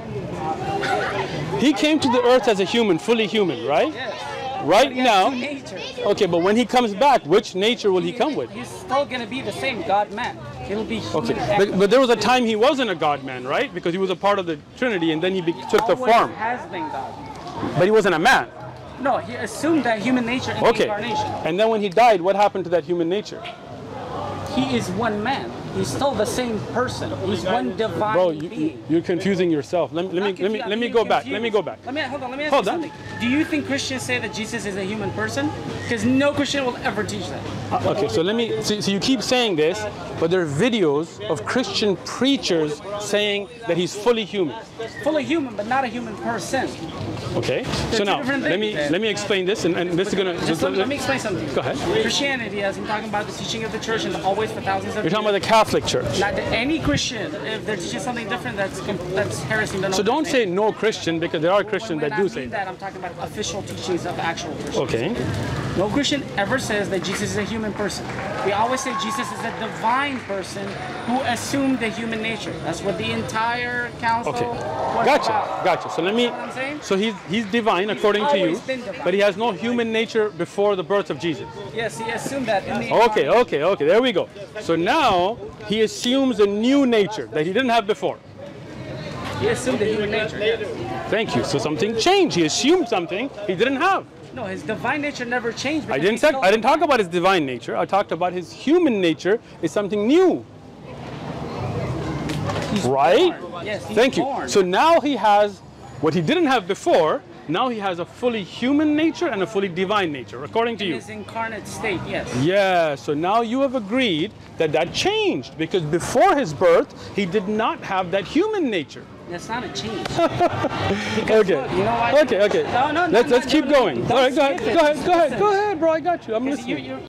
He came to the earth as a human, fully human, right? Yes. Right He has now. two natures. Okay, but when he comes back, which nature will he come with? He's still going to be the same God-man. He'll be human. Okay, but there was a time he wasn't a God-man, right? Because he was a part of the Trinity, and then he took the Always form. has been God. But he wasn't a man. No, he assumed that human nature in the Okay. incarnation. And then when he died, what happened to that human nature? He is one man. He's still the same person. He's one divine Bro, being. you're confusing yourself. Let me go back. Let me go back. Let me ask Hold you on. something. Do you think Christians say that Jesus is a human person? Because no Christian will ever teach that. Okay, so so you keep saying this, but there are videos of Christian preachers saying that he's fully human. Fully human, but not a human person. Okay, so two now different things. let me explain this, and this is gonna. Let me explain something. Go ahead. Christianity, as I'm talking about the teaching of the church, and always for thousands of You're talking years. about the Catholic Church. Not that any Christian, if they're teaching something different, that's heresy. So don't say no Christian, because there are Christians When that do I say mean that. that, I'm talking about official teachings of actual Christians. Okay. No Christian ever says that Jesus is a human person. We always say Jesus is a divine person who assumed the human nature. That's what the entire council Okay. was Gotcha. about. Gotcha. So let me. You know what I'm saying? So he's divine according to you, always been divine. but he has no human nature before the birth of Jesus. Yes, he assumed that in the Okay. There we go. So now he assumes a new nature that he didn't have before. He assumed the human nature. Yes. Thank you. So something changed. He assumed something he didn't have. No, his divine nature never changed. I because didn't talk about his divine nature. I talked about his human nature is something new. He's Right? born. Yes, he's Thank you. born. So now he has what he didn't have before. Now he has a fully human nature and a fully divine nature, according to in you. his incarnate state, yes. Yeah, so now you have agreed that changed because before his birth, he did not have that human nature. That's not a change. Because Okay. look, you know why? Okay. No. Let's keep going. Don't All right, go skip it. ahead, bro. I got you. I'm Because listening.